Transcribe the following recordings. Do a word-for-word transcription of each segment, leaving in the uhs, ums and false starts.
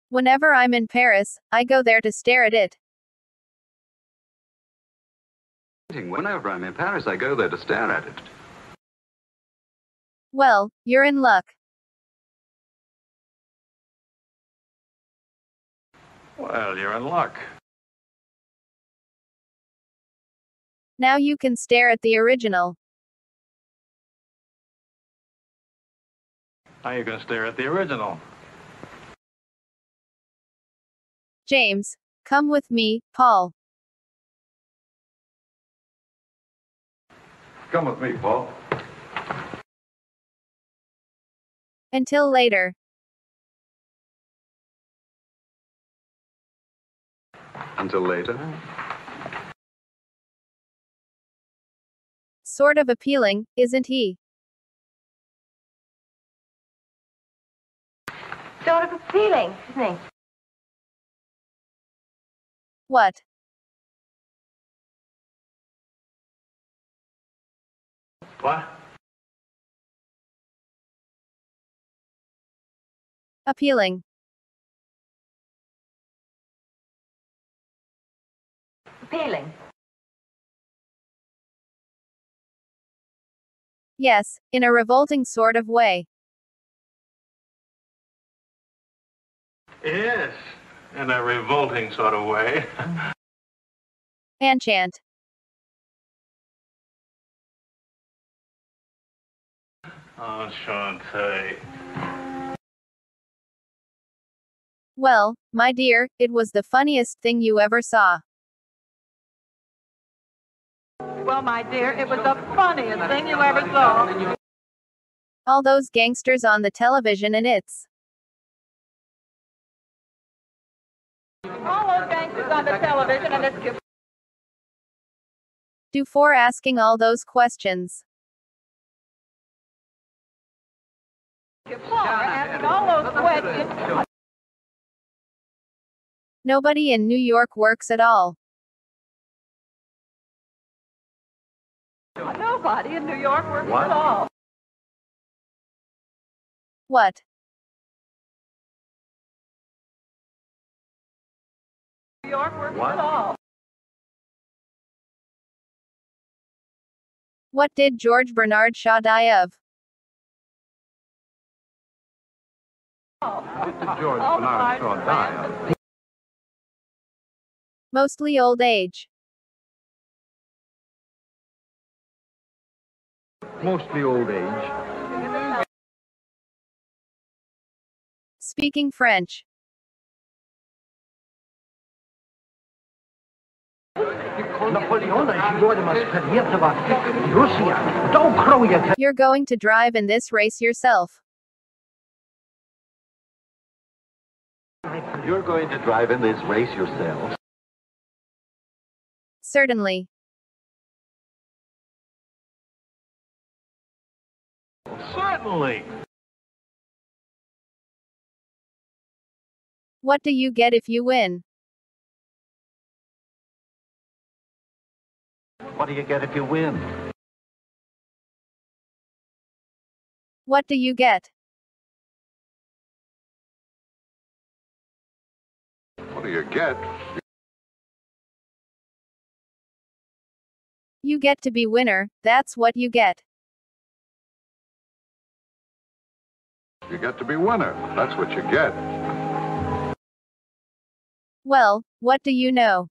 Whenever I'm in Paris, I go there to stare at it. Whenever I'm in Paris, I go there to stare at it. Well, you're in luck. Well, you're in luck. Now you can stare at the original. Now you can stare at the original. James, come with me, Paul. Come with me, Paul. Until later. Until later. Sort of appealing, isn't he? Sort of appealing, isn't he? What? What? Appealing. Appealing. Yes, in a revolting sort of way. Yes, in a revolting sort of way. Enchant. Oh, Shantae. Well, my dear, it was the funniest thing you ever saw. Well, my dear, it was the funniest thing you ever saw. All those gangsters on the television and it's. All those gangsters on the television and it's. Do for asking all those questions. Asking all those questions. Nobody in New York works at all. Nobody in New York works What? at all. What? New York works What? at all. What did George Bernard Shaw die of? What did George All Bernard the Shaw time. die of? Mostly old age. Mostly old age. Speaking French. You're going to drive in this race yourself. You're going to drive in this race yourself. Certainly. Certainly. What do you get if you win? What do you get if you win? What do you get? What do you get? You get to be winner, that's what you get. You get to be winner. That's what you get. Well, what do you know?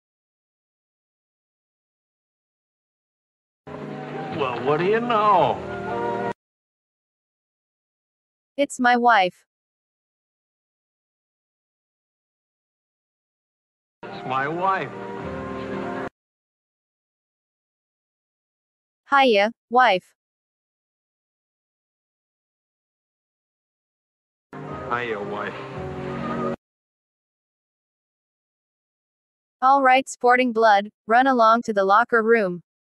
Well, what do you know? It's my wife. It's my wife. Hiya, wife. Hiya, wife. All right, sporting blood, run along to the locker room.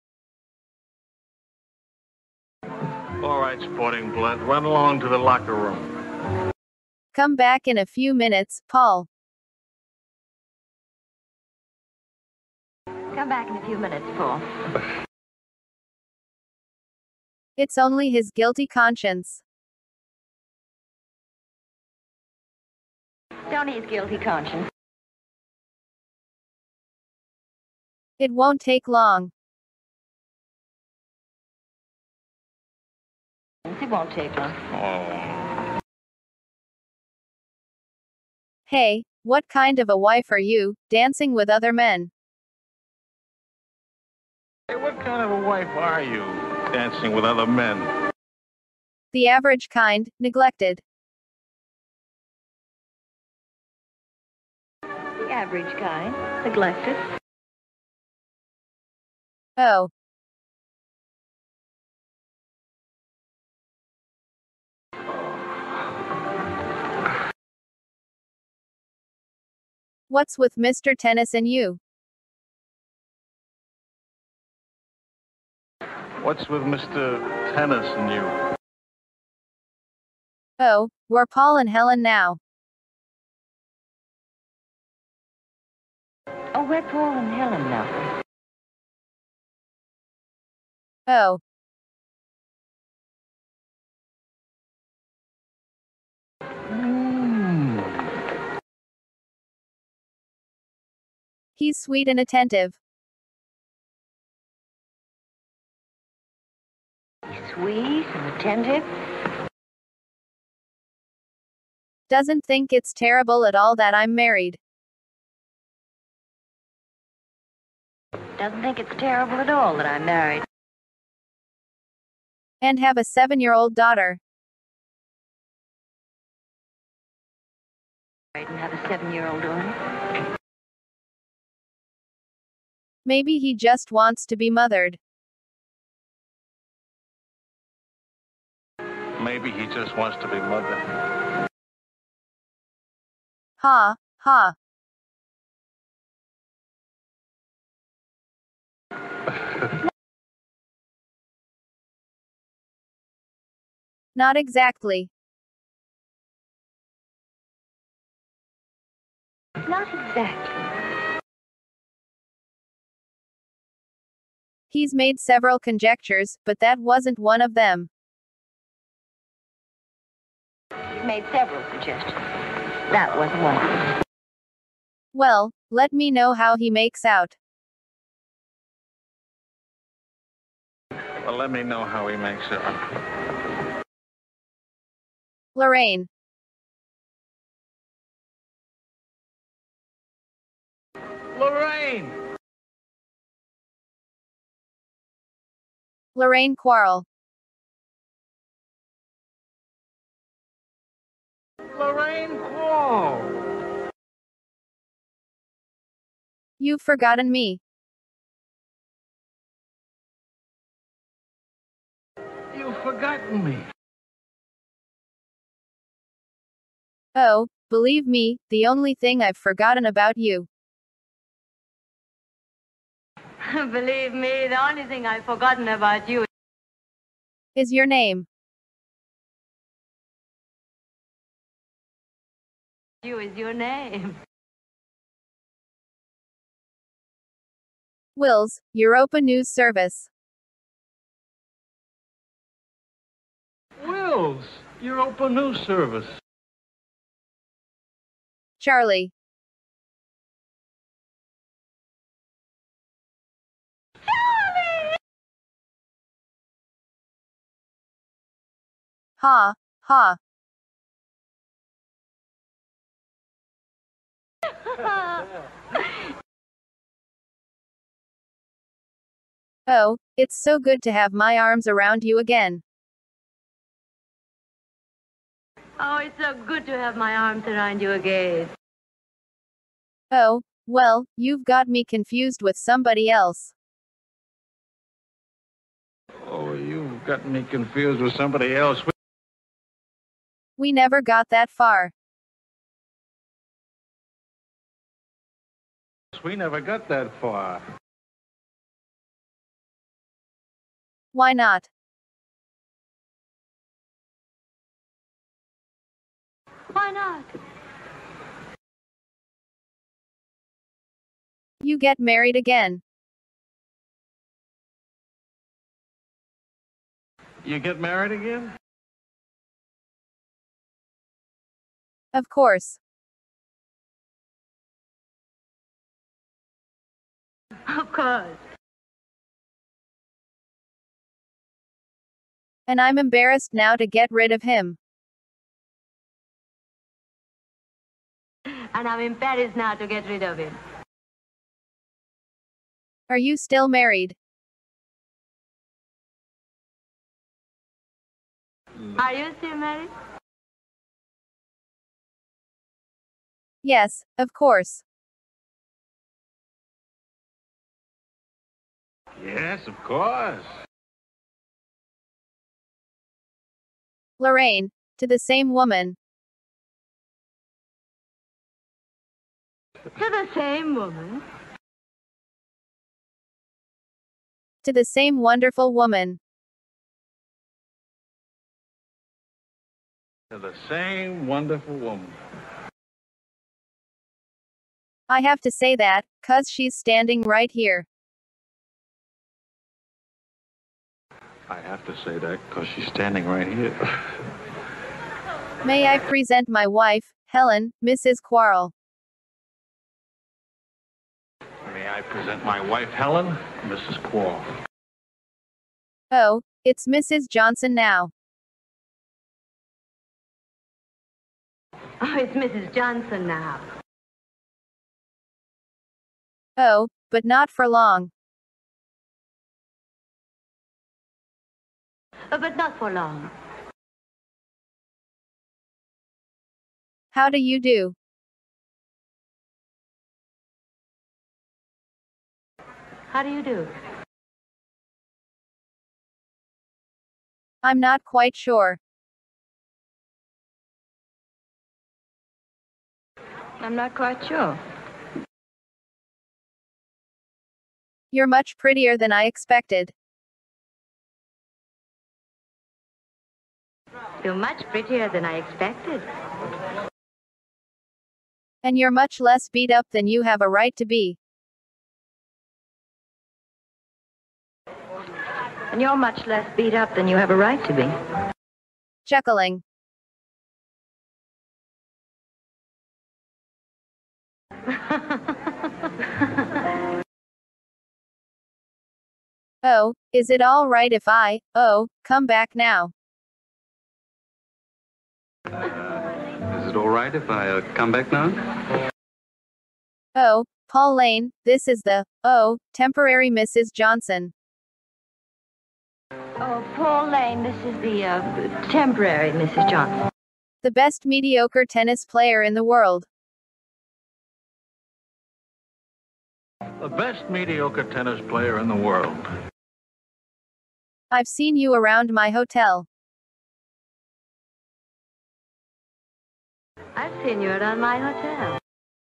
All right, sporting blood, run along to the locker room. Come back in a few minutes, Paul. Come back in a few minutes, Paul. It's only his guilty conscience. Don't ease guilty conscience. It won't take long. It won't take long. Oh. Hey, what kind of a wife are you, dancing with other men? Hey, what kind of a wife are you, dancing with other men? The average kind, neglected. The average kind. Neglected. Oh. What's with Mister Tennis and you? What's with Mister Tennis and you? Oh, we're Paul and Helen now. Oh, we're Paul and Helen now. Oh. Mm. He's sweet and attentive. Sweet and attentive. Doesn't think it's terrible at all that I'm married. Doesn't think it's terrible at all that I'm married. And have a seven-year-old daughter. And have a seven-year-old daughter. Maybe he just wants to be mothered. Maybe he just wants to be mothered. Ha, ha. Not exactly. Not exactly. He's made several conjectures, but that wasn't one of them. He's made several suggestions. That wasn't one of them. Well, let me know how he makes out. Well, let me know how he makes it. Lorraine. Lorraine! Lorraine Quarrel. Lorraine Quarrel! You've forgotten me. You've forgotten me. Oh, believe me, the only thing I've forgotten about you Believe me, the only thing I've forgotten about you is your name. you is your name. Wills, Europa News Service. Wills, Europa News Service. Charlie. Ha, ha. Oh, it's so good to have my arms around you again. Oh, it's so good to have my arms around you again. Oh, well, you've got me confused with somebody else. Oh, you've got me confused with somebody else. We never got that far. We never got that far. Why not? Why not? You get married again. You get married again? Of course. Of course. And I'm embarrassed now to get rid of him. And I'm in Paris now to get rid of him. Are you still married? Are you still married? Yes, of course. Yes, of course. Lorraine, to the same woman. To the same woman. To the same wonderful woman. To the same wonderful woman. I have to say that, 'cause she's standing right here. I have to say that because she's standing right here. May I present my wife, Helen, Missus Quarrel. May I present my wife, Helen, Missus Quarrel. Oh, it's Missus Johnson now. Oh, it's Missus Johnson now. Oh, but not for long. Oh, but not for long. How do you do? How do you do? I'm not quite sure. I'm not quite sure. You're much prettier than I expected. You're much prettier than I expected. And you're much less beat up than you have a right to be. And you're much less beat up than you have a right to be. Chuckling. Oh, is it all right if I, oh, come back now? Uh, is it all right if I uh, come back now? Oh, Paul Lane, this is the, oh, temporary Missus Johnson. Oh, Paul Lane, this is the uh, temporary Missus Johnson. The best mediocre tennis player in the world. The best mediocre tennis player in the world. I've seen you around my hotel. I've seen you around my hotel.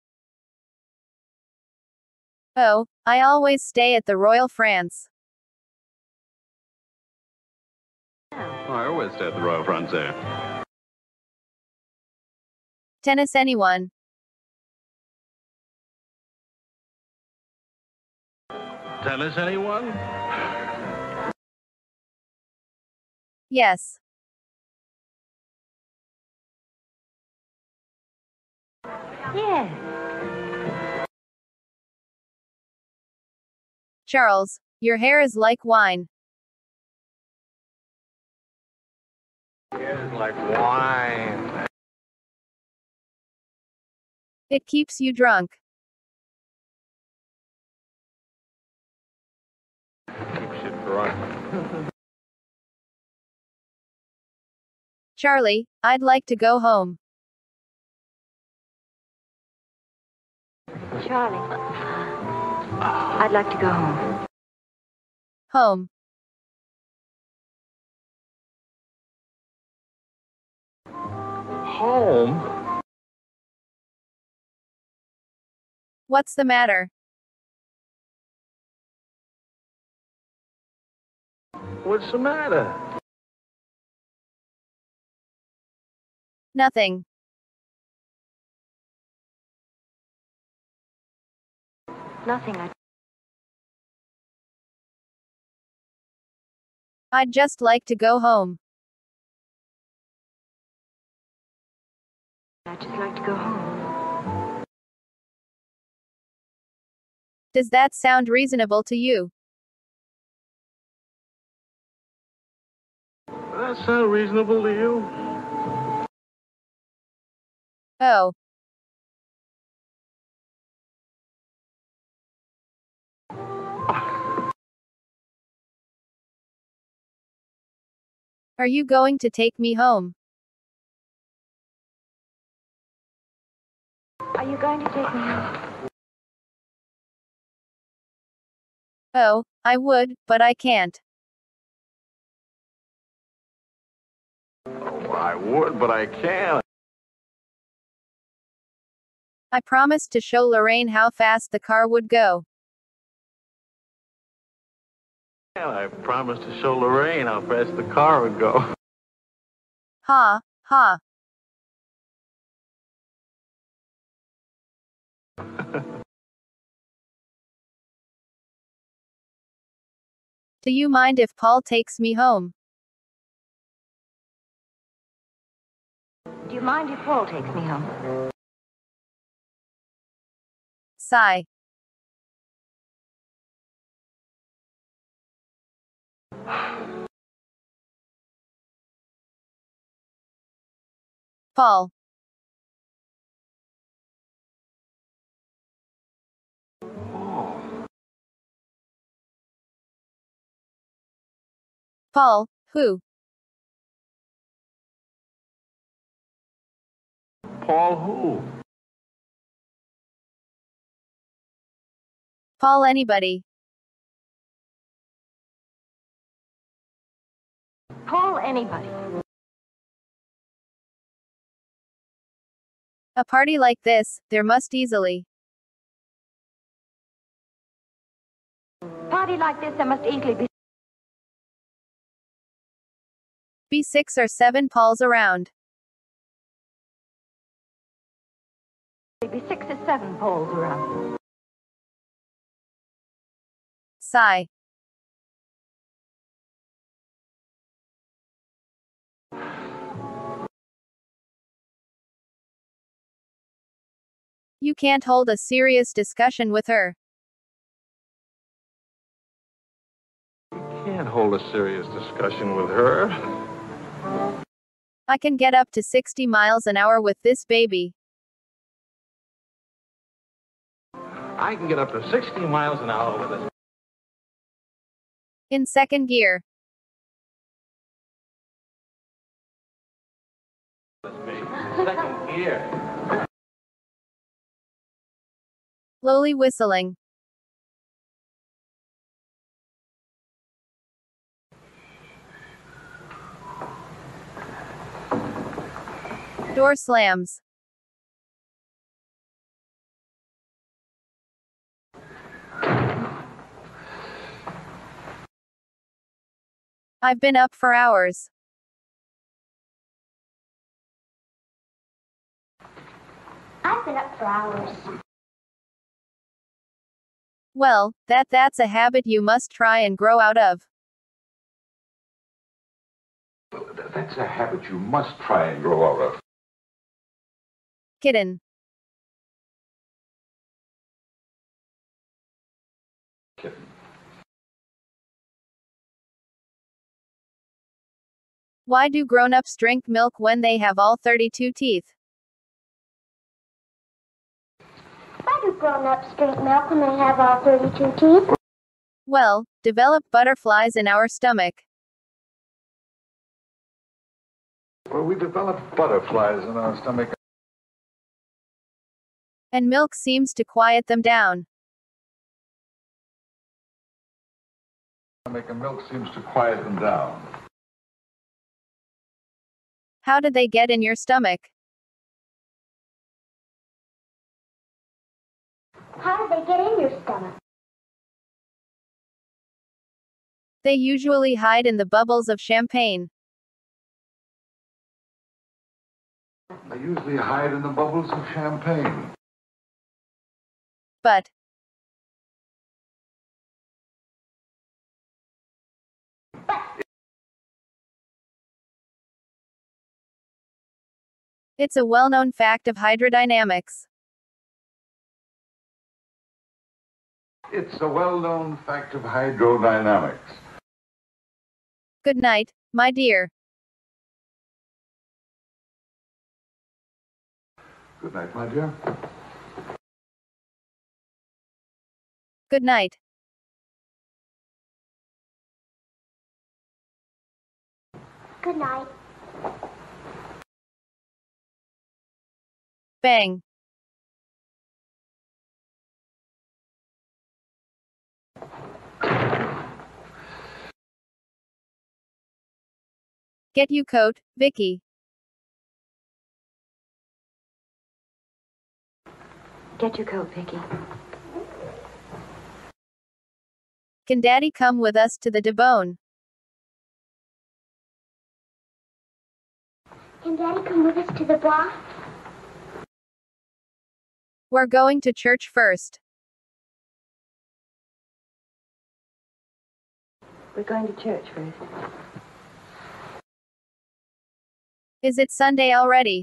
Oh, I always stay at the Royal France. Oh, I always stay at the Royal Frontier. Tennis anyone. Tennis, anyone? Yes. Yes. Charles, your hair is like wine. It's like wine. It keeps you drunk. Keeps you drunk. Charlie, I'd like to go home. Charlie, I'd like to go home. Home. Home? What's the matter? What's the matter? Nothing. Nothing. I I'd just like to go home. I'd just like to go home. Does that sound reasonable to you? Does that sound reasonable to you? Oh. Are you going to take me home? Are you going to take me home? Oh, I would, but I can't. Oh, I would, but I can't. I promised to show Lorraine how fast the car would go. And I promised to show Lorraine how fast the car would go. Ha, ha. Do you mind if Paul takes me home? Do you mind if Paul takes me home? Sigh. Paul. Paul, who? Paul who? Paul anybody. Paul anybody. A party like this, there must easily. Party like this, there must easily be Be six or seven Pauls around. be six or seven Pauls around. Sigh. You can't hold a serious discussion with her. Can't hold a serious discussion with her. I can get up to sixty miles an hour with this baby. I can get up to sixty miles an hour with this In second gear. baby. Second gear. Slowly whistling. Door slams. I've been up for hours. I've been up for hours. Well, that that's a habit you must try and grow out of. That's a habit you must try and grow out of. Kitten. Kitten. Why do grown-ups drink milk when they have all thirty-two teeth? Why do grown-ups drink milk when they have all thirty-two teeth? Well, develop butterflies in our stomach. Well, we develop butterflies in our stomach. And milk seems to quiet them down. Stomach and milk seems to quiet them down. How did they get in your stomach? How do they get in your stomach? They usually hide in the bubbles of champagne. They usually hide in the bubbles of champagne. But it's a well-known fact of hydrodynamics. It's a well-known fact of hydrodynamics. Good night, my dear. Good night, my dear. Good night. Good night. Bang. Get you coat, Vicky. Get your coat, Vicky. Can Daddy come with us to the Debone? Can Daddy come with us to the bar? We're going to church first. We're going to church first. Is it Sunday already?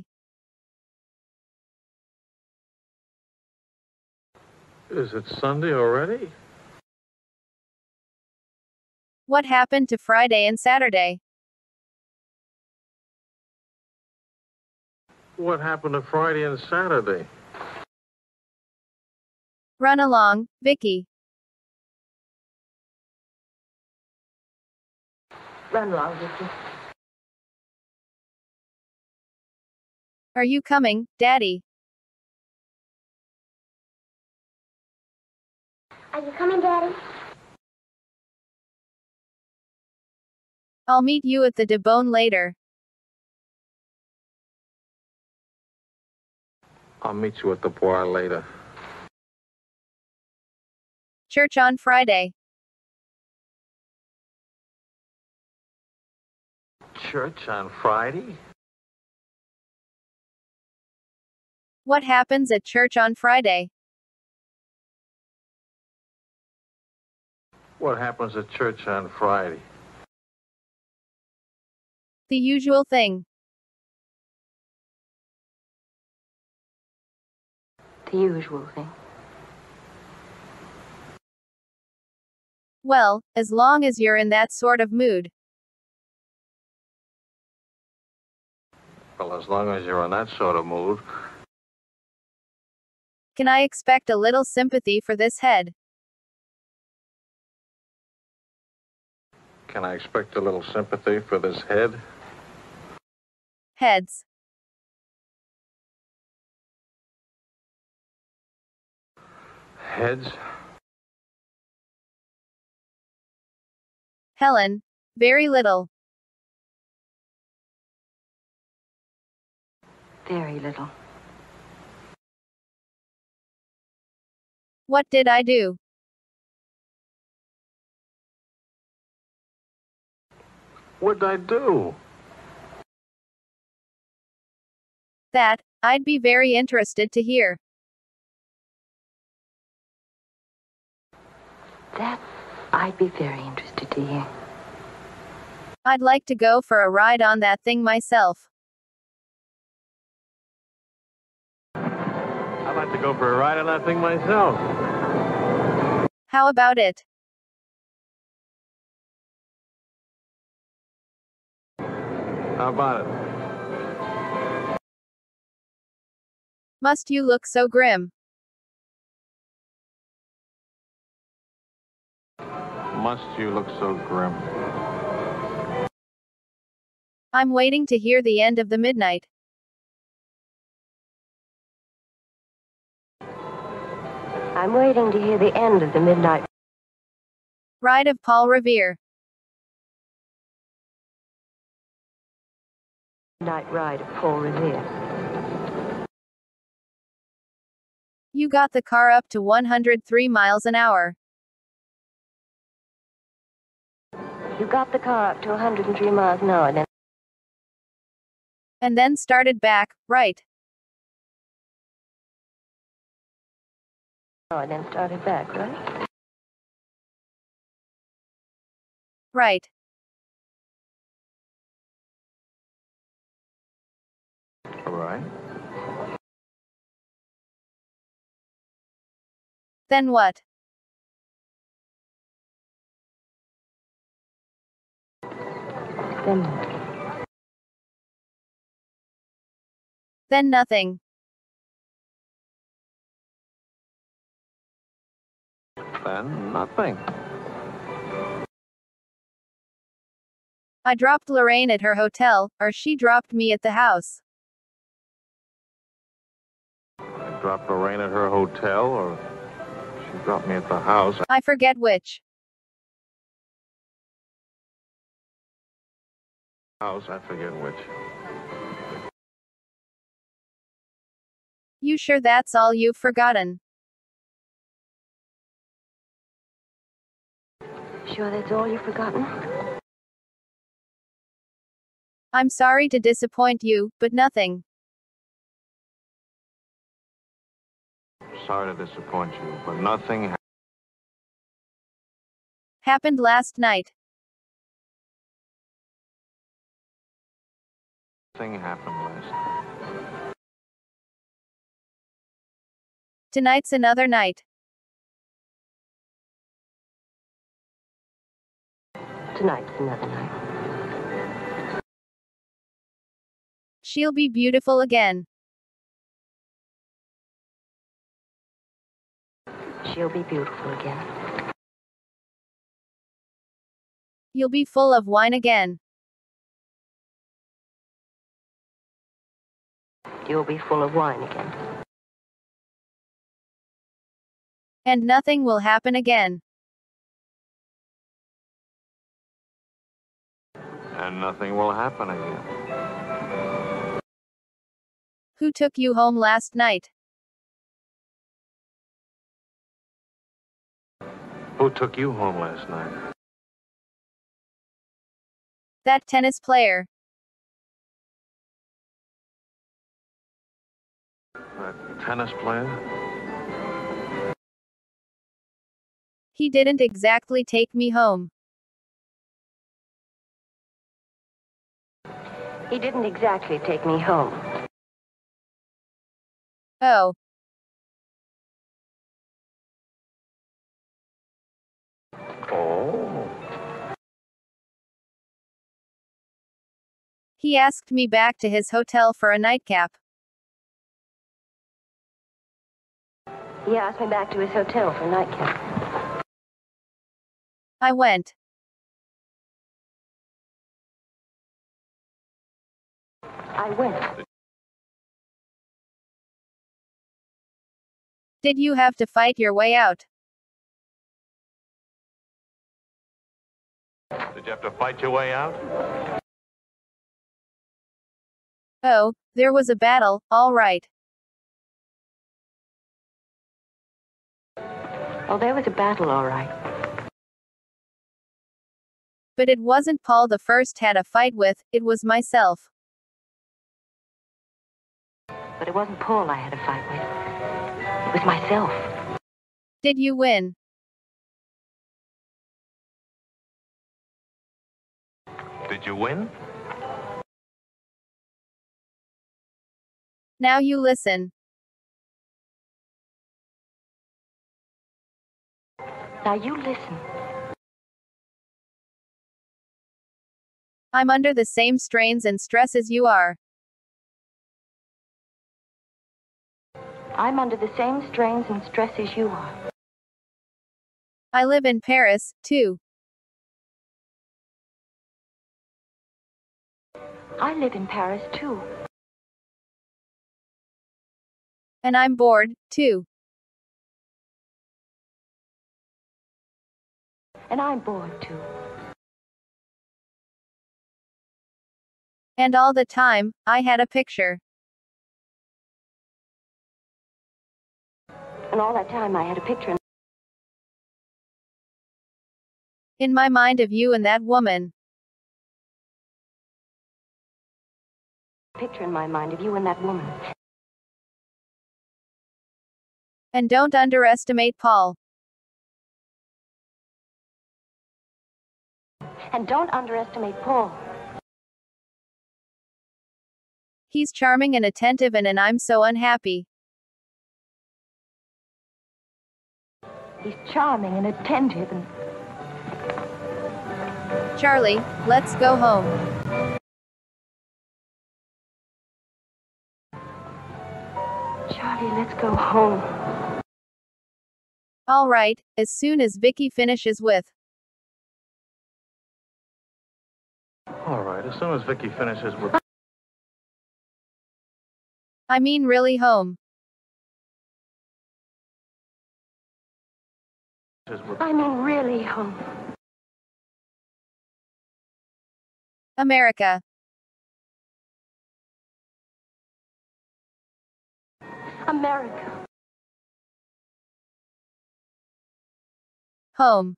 Is it Sunday already? What happened to Friday and Saturday? What happened to Friday and Saturday? Run along, Vicky. Run along, Vicky. Are you coming, Daddy? Are you coming, Daddy? I'll meet you at the Debone later. I'll meet you at the bar later. Church on Friday. Church on Friday? What happens at church on Friday? What happens at church on Friday? The usual thing. The usual thing. Well, as long as you're in that sort of mood. Well, as long as you're in that sort of mood. Can I expect a little sympathy for this head? Can I expect a little sympathy for this head? Heads. Heads? Helen. Very little. Very little. What did I do? What'd I do? That, I'd be very interested to hear. That I'd be very interested to hear. I'd like to go for a ride on that thing myself. I'd like to go for a ride on that thing myself. How about it? How about it? Must you look so grim? Must you look so grim? I'm waiting to hear the end of the midnight. I'm waiting to hear the end of the midnight Ride of Paul Revere. night ride of Paul Revere. You got the car up to one hundred three miles an hour. You got the car up to one hundred three miles an hour, then And then started back, right? and then started back, right? Right. All right. Then what? Then what? Then nothing. Then nothing. I dropped Lorraine at her hotel, or she dropped me at the house. I dropped Lorraine at her hotel, or she dropped me at the house. I forget which. House, I forget which. You sure that's all you've forgotten? Sure that's all you've forgotten? I'm sorry to disappoint you, but nothing. Sorry to disappoint you, but nothing ha- Happened last night. nothing happened last night. Tonight's another night. Tonight's another night. She'll be beautiful again. She'll be beautiful again. You'll be full of wine again. You'll be full of wine again. And nothing will happen again. And nothing will happen again. Who took you home last night? Who took you home last night? That tennis player. That tennis player? He didn't exactly take me home. He didn't exactly take me home. Oh. Oh. He asked me back to his hotel for a nightcap. He asked me back to his hotel for a nightcap. I went. I went. Did you have to fight your way out? Did you have to fight your way out? Oh, there was a battle, all right. Oh, there was a battle, all right. But it wasn't Paul the first had a fight with, it was myself. But it wasn't Paul I had a fight with. It was myself. Did you win? Did you win? Now you listen. Now you listen. I'm under the same strains and stress as you are. I'm under the same strains and stress as you are. I live in Paris, too. I live in Paris, too. And I'm bored, too. And I'm bored, too. And all the time, I had a picture. And all that time I had a picture in In my mind of you and that woman. picture in my mind of you and that woman. And don't underestimate Paul. And don't underestimate Paul. He's charming and attentive and, and I'm so unhappy. He's charming and attentive and Charlie, let's go home. Charlie, let's go home. All right, as soon as Vicky finishes with. All right, as soon as Vicky finishes with... I mean really home. I mean really home. America. America. Home.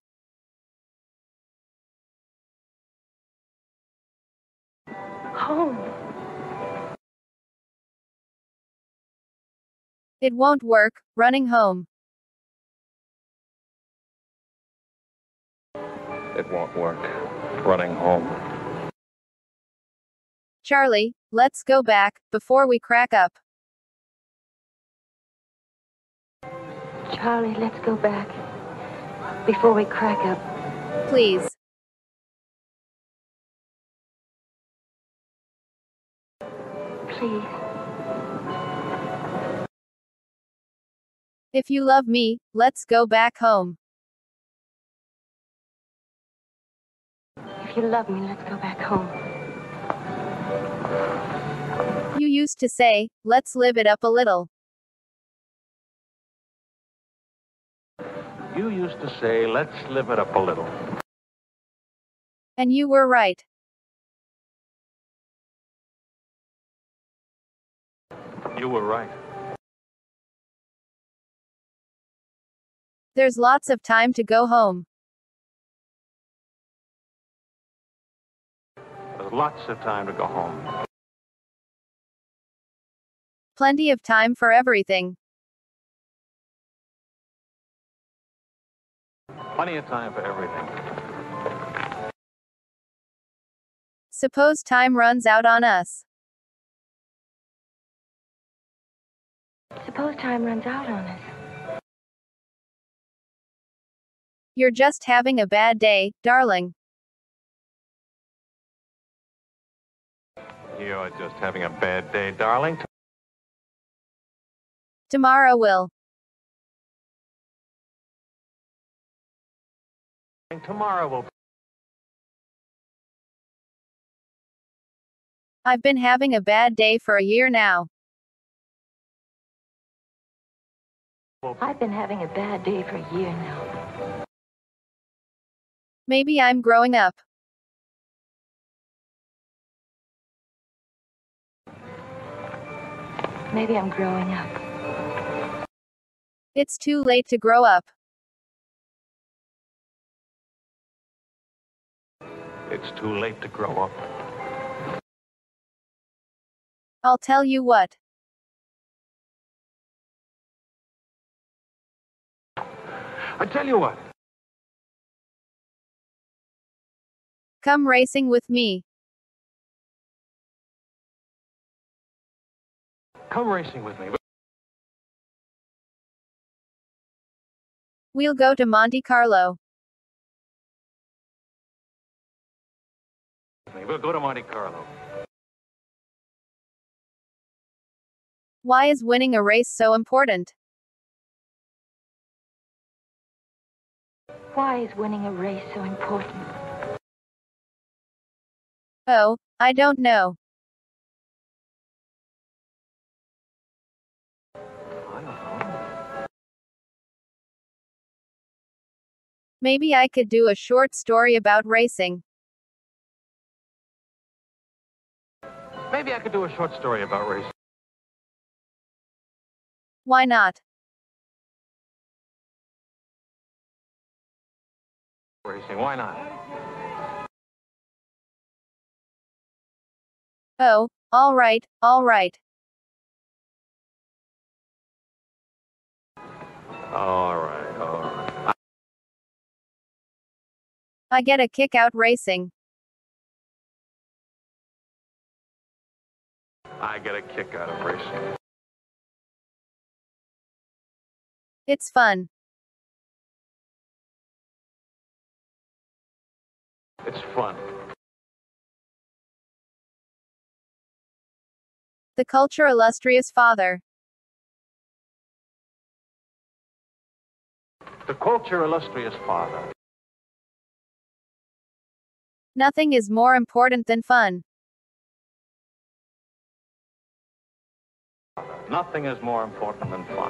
Home. It won't work, running home. It won't work. Running home. Charlie, let's go back, before we crack up. Charlie, let's go back. Before we crack up. Please. Please. If you love me, let's go back home. If you love me, let's go back home. You used to say, let's live it up a little. You used to say, let's live it up a little. And you were right. You were right. There's lots of time to go home. There's lots of time to go home. Plenty of time for everything. Plenty of time for everything. Suppose time runs out on us. Suppose time runs out on us. You're just having a bad day, darling. You're just having a bad day, darling. Tomorrow will. Tomorrow will. I've been having a bad day for a year now. I've been having a bad day for a year now. Maybe I'm growing up. Maybe I'm growing up. It's too late to grow up. It's too late to grow up. I'll tell you what. I tell you what. Come racing with me. Come racing with me. We'll go to Monte Carlo. We'll go to Monte Carlo. Why is winning a race so important? Why is winning a race so important? Oh, I don't know. I don't know. Maybe I could do a short story about racing. Maybe I could do a short story about racing. Why not? Racing, why not? Oh, all right, all right. All right, all right. I get a kick out racing. I get a kick out of racing. It's fun. It's fun. The culture illustrious father. The culture illustrious father. Nothing is more important than fun. Nothing is more important than fun.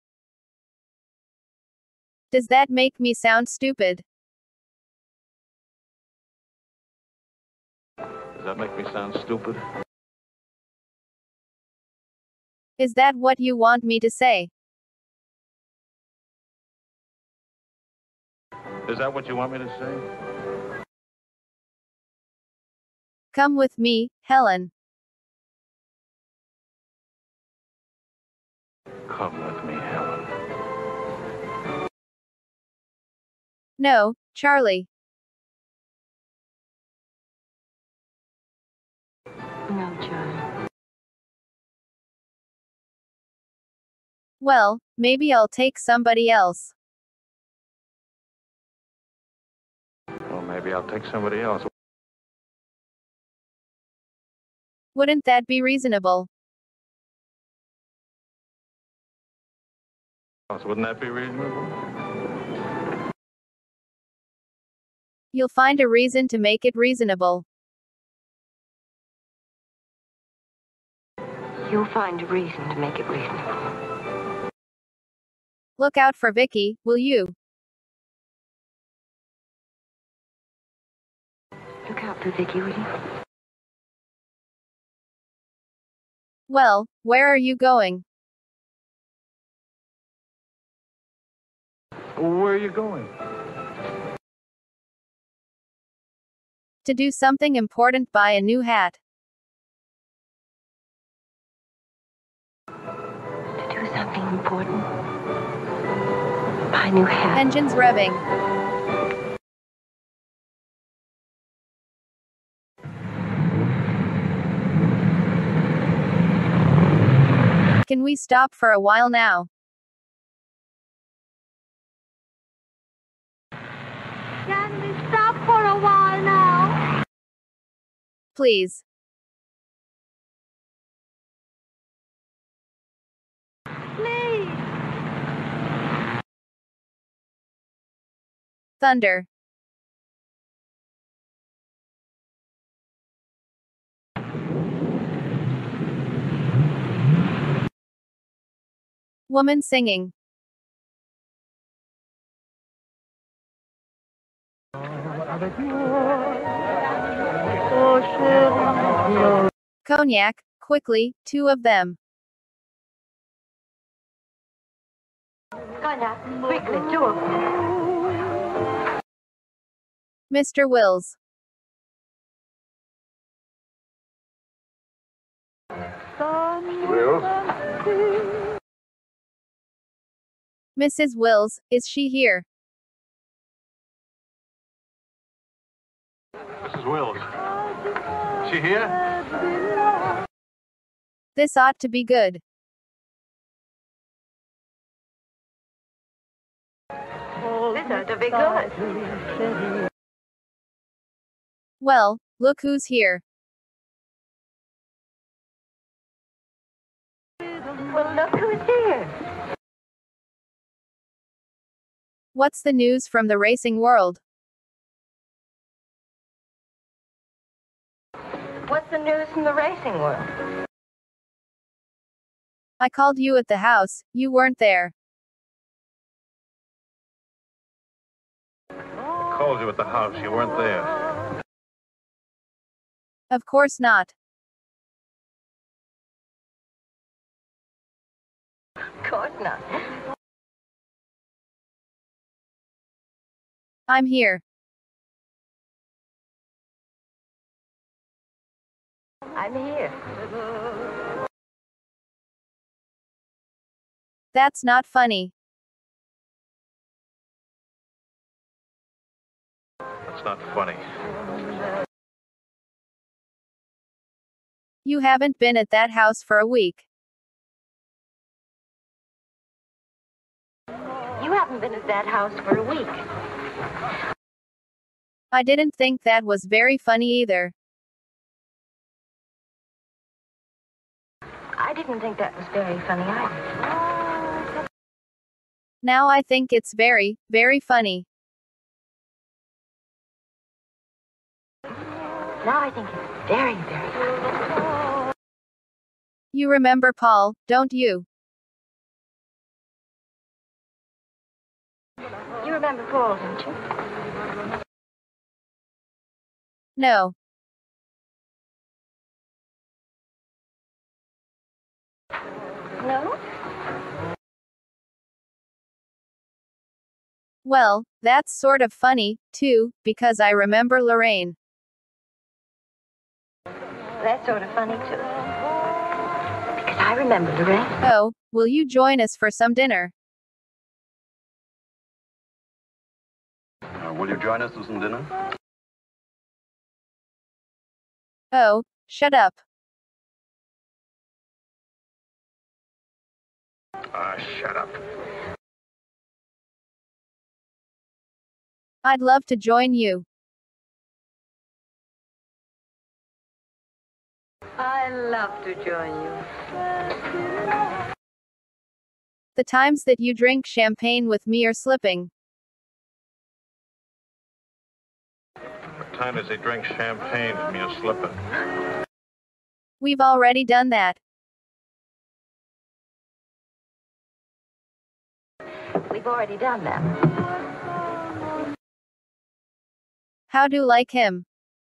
Does that make me sound stupid? Does that make me sound stupid? Is that what you want me to say? Is that what you want me to say? Come with me, Helen. Come with me, Helen. No, Charlie. No, Charlie. Well, maybe I'll take somebody else. Well, maybe I'll take somebody else. Wouldn't that be reasonable? Wouldn't that be reasonable? You'll find a reason to make it reasonable. You'll find a reason to make it reasonable. Look out for Vicky, will you? Look out for Vicky, will you? Well, where are you going? Where are you going? To do something important, buy a new hat. To do something important. Buy a new hat. Engines revving. Can we stop for a while now? Can we stop for a while now? Please. Please. Thunder. Woman singing. Cognac, quickly, two of them. Cognac, quickly, two of them. Mister Wills. Wills? Missus Wills, is she here? Missus Wills. Is she here? This ought to be good. This ought to be good. Well, look who's here. Well, look who's here. What's the news from the racing world? What's the news from the racing world? I called you at the house, you weren't there. I called you at the house. You weren't there. Of course not. Of course not. I'm here. I'm here. That's not funny. That's not funny. You haven't been at that house for a week. You haven't been at that house for a week. I didn't think that was very funny either. I didn't think that was very funny either. Now I think it's very, very funny. Now I think it's very, very funny. You remember Paul, don't you? You remember Paul, don't you? No. No? Well, that's sort of funny, too, because I remember Lorraine. That's sort of funny, too. Because I remember Lorraine. Oh, will you join us for some dinner? Uh, will you join us for some dinner? Oh, shut up. Ah, shut up. I'd love to join you. I love to join you. The times that you drink champagne with me are slipping. The time as they drink champagne with me is slipping. We've already done that. We've already done that. How do you like him?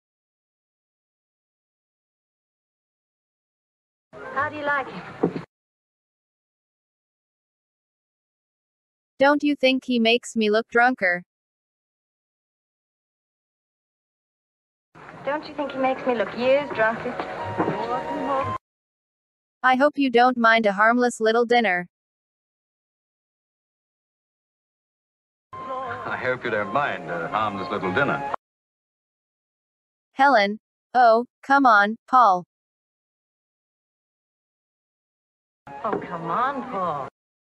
How do you like him? Don't you think he makes me look drunker? Don't you think he makes me look years drunker? I hope you don't mind a harmless little dinner. I hope you don't mind a harmless little dinner. Helen. Oh, come on, Paul. Oh, come on, Paul.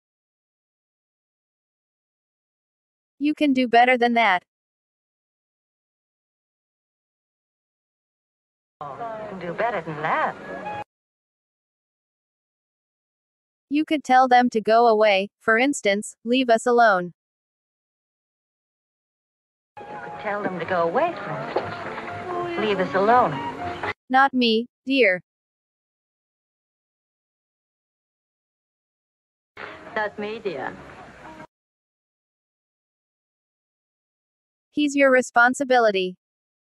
You can do better than that. You can do better than that. You could tell them to go away, for instance, leave us alone. You could tell them to go away, for instance. Leave us alone. Not me, dear. Not me, dear. He's your responsibility.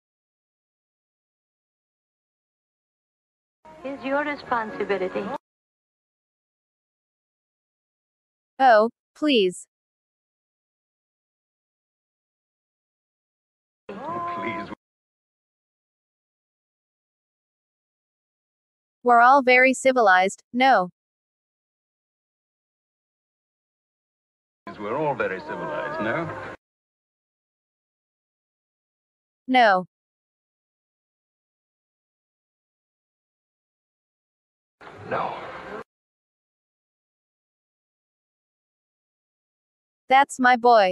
It's your responsibility. Oh, please. Please. We're all very civilized, no? We're all very civilized, no? No. No. That's my boy.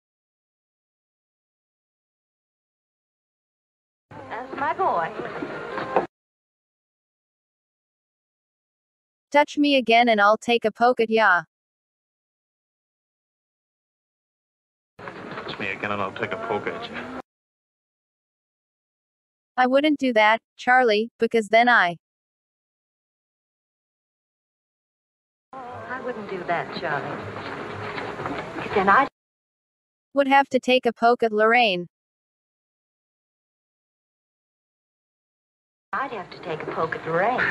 That's my boy. Touch me again and I'll take a poke at ya. Touch me again and I'll take a poke at you. I wouldn't do that, Charlie, because then I. I wouldn't do that, Charlie. Because then I would have to take a poke at Lorraine. I'd have to take a poke at Lorraine.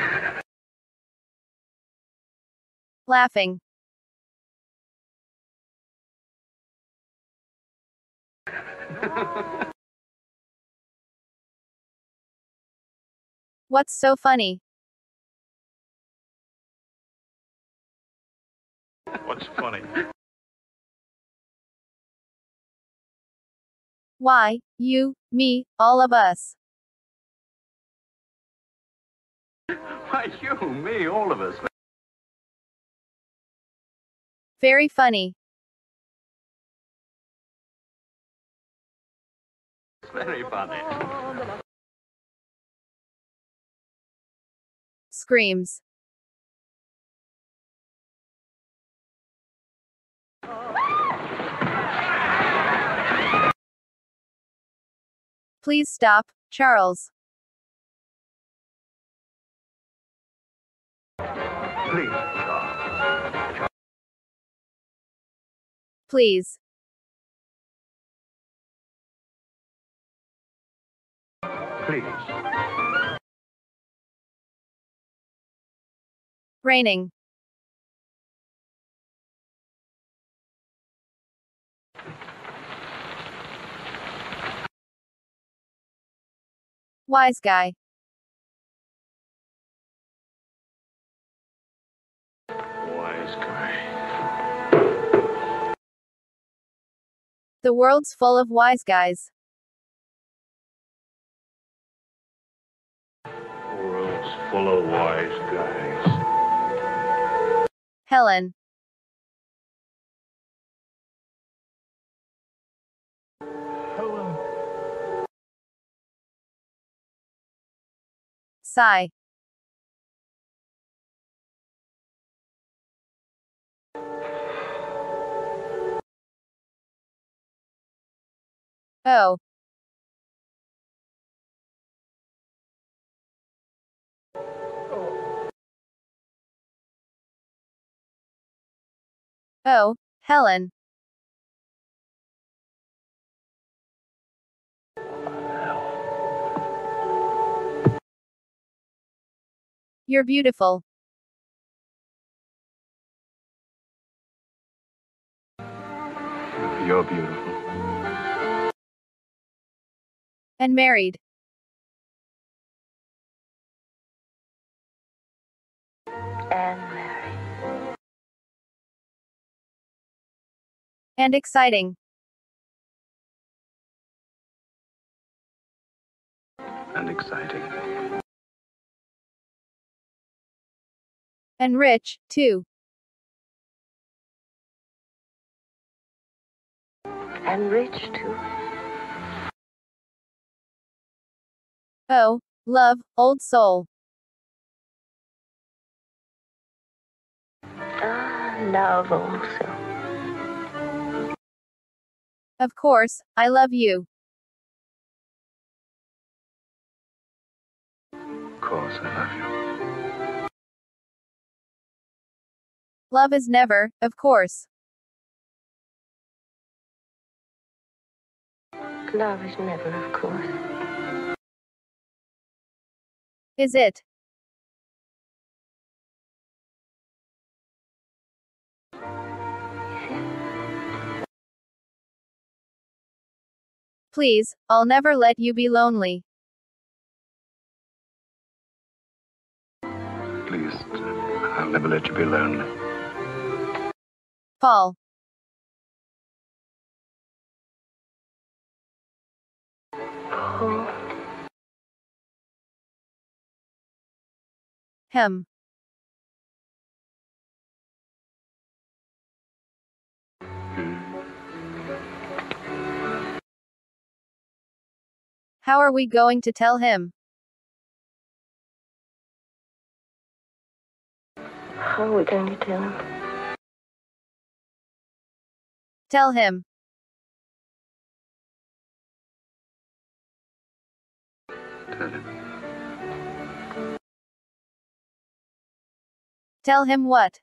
Laughing. What's so funny? What's funny? Why, you, me, all of us. Why, you, me, all of us. Very funny. Very funny. Screams. Please stop, Charles. Please, Charles. Please. Please. Raining. Wise guy. Wise guy. The world's full of wise guys. World's full of wise guys. Helen. Helen. Sigh. Oh. Oh, Helen. You're beautiful. You're beautiful. And married. And married. And exciting. And exciting. And rich, too. And rich, too. Oh, love, old soul. Ah, love also. Of course, I love you. Of course, I love you. Love is never, of course. Love is never, of course. Is it? Please, I'll never let you be lonely. Please, I'll never let you be lonely. Paul. Paul. Him. How are we going to tell him? How are we going to tell him? Tell him. Tell him. Tell him what?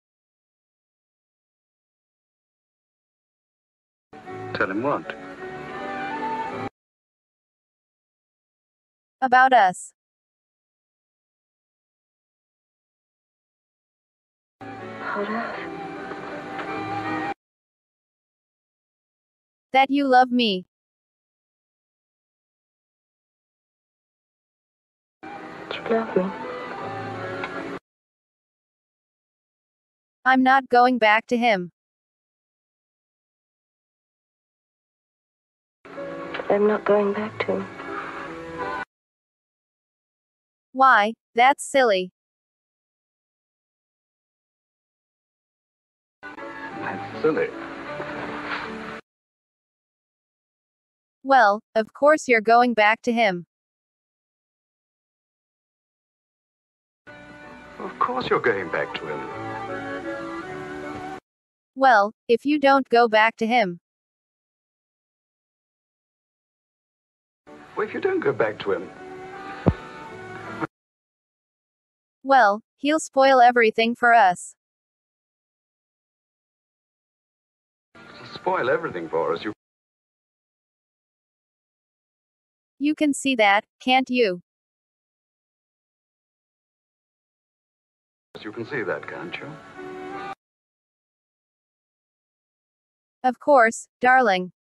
Tell him what? About us. About us. That you love me. You love me. I'm not going back to him. I'm not going back to him. Why, that's silly. That's silly. Well, of course you're going back to him. Of course you're going back to him. Well, if you don't go back to him, Well, if you don't go back to him, well, he'll spoil everything for us. it'll spoil everything for us. You, You can see that, can't you? you can see that, can't you? Of course, darling.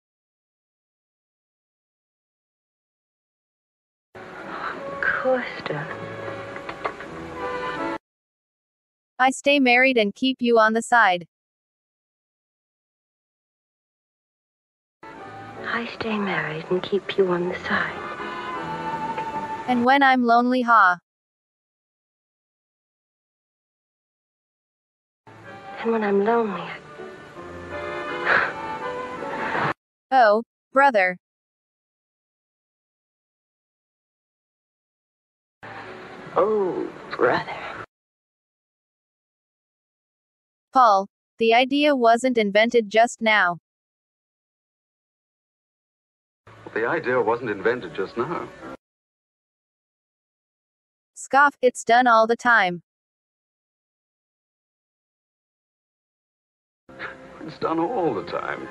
Of course, darling. I stay married and keep you on the side. I stay married and keep you on the side. And when I'm lonely, ha. And when I'm lonely, Oh, brother. oh, brother. Paul, the idea wasn't invented just now. The idea wasn't invented just now. Scoff, it's done all the time. It's done all the time.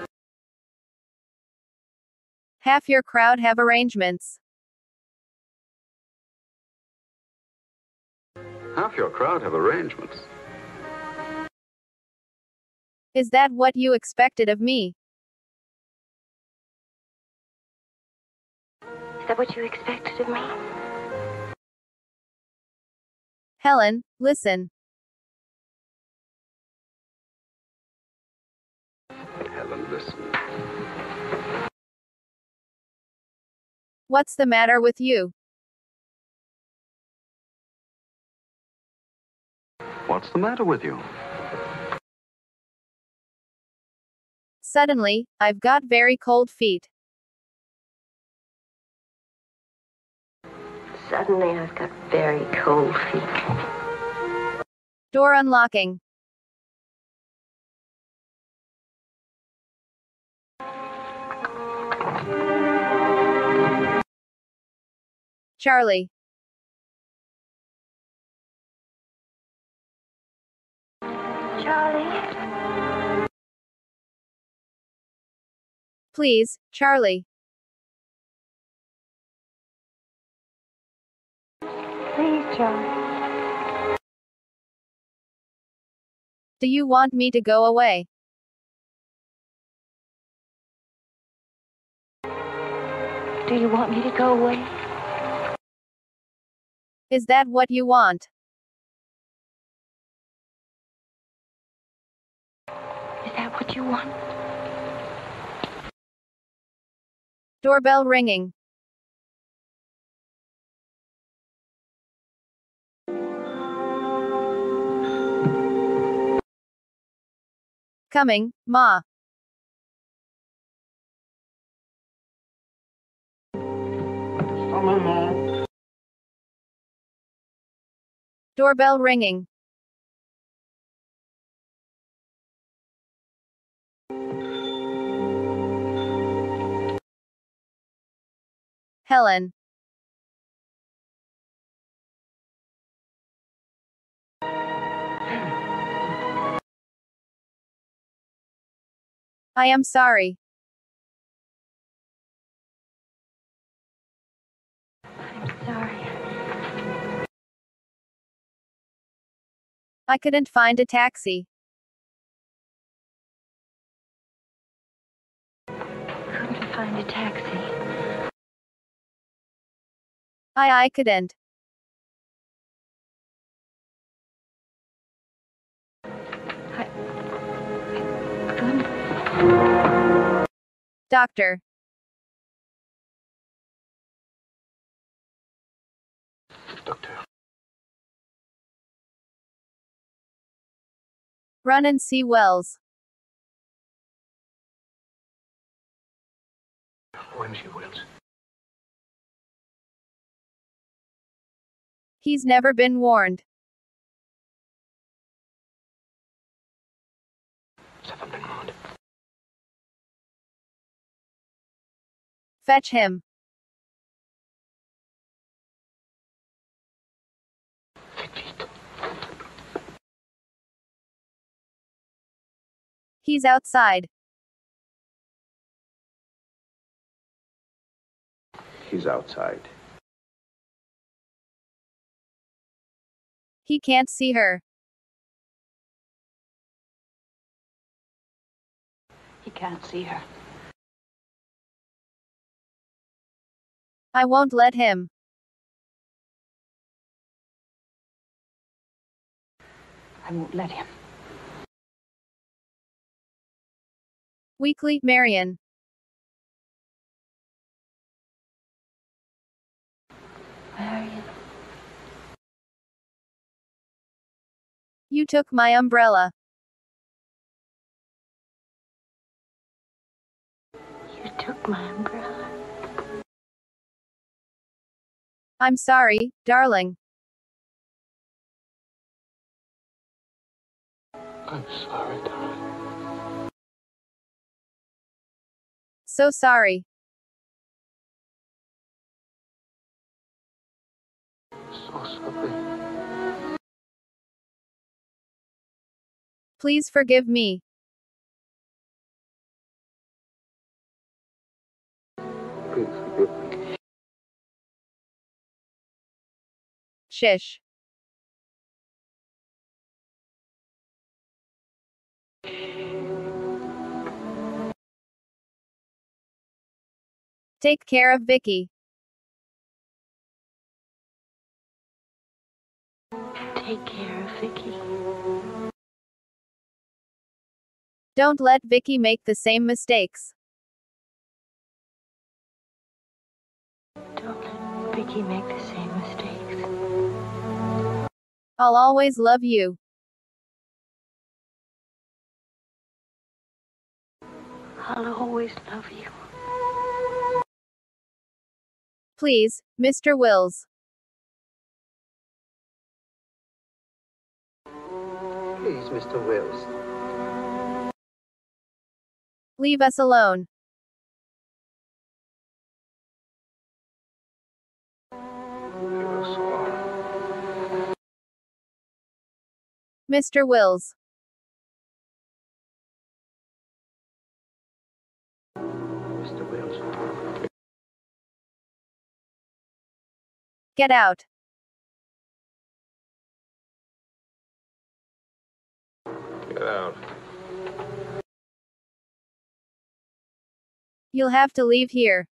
Half your crowd have arrangements. Half your crowd have arrangements. Is that what you expected of me? Is that what you expected of me? Helen, listen. Helen, listen. What's the matter with you? What's the matter with you? Suddenly, I've got very cold feet. Suddenly, I've got very cold feet. Door unlocking. Charlie. Charlie? Please, Charlie. Please, Charlie. Do you want me to go away? Do you want me to go away? Is that what you want? Is that what you want? Doorbell ringing. Coming, Ma. Doorbell ringing. Helen. I am sorry. I'm sorry. I couldn't find a taxi. Couldn't find a taxi. I I couldn't. I... I couldn't. Doctor. Doctor. Run and see Wells. Why, Monsieur Wells? He's never been warned. Ça va me demander. Fetch him. Faites vite. He's outside. He's outside. He can't see her. He can't see her. I won't let him. I won't let him. Weakly, Marion. Marion. You took my umbrella. You took my umbrella. I'm sorry, darling. I'm sorry, darling. So sorry. So sorry. Please forgive me. Please forgive me. Shish. Take care of Vicky. Take care of Vicky. Don't let Vicky make the same mistakes. Don't let Vicky make the same mistakes. I'll always love you. I'll always love you. Please, Mister Wills. Please, Mister Wells. Leave us alone. Leave us alone. Mister Wills. Mister Wells. Get out. Get out. You'll have to leave here.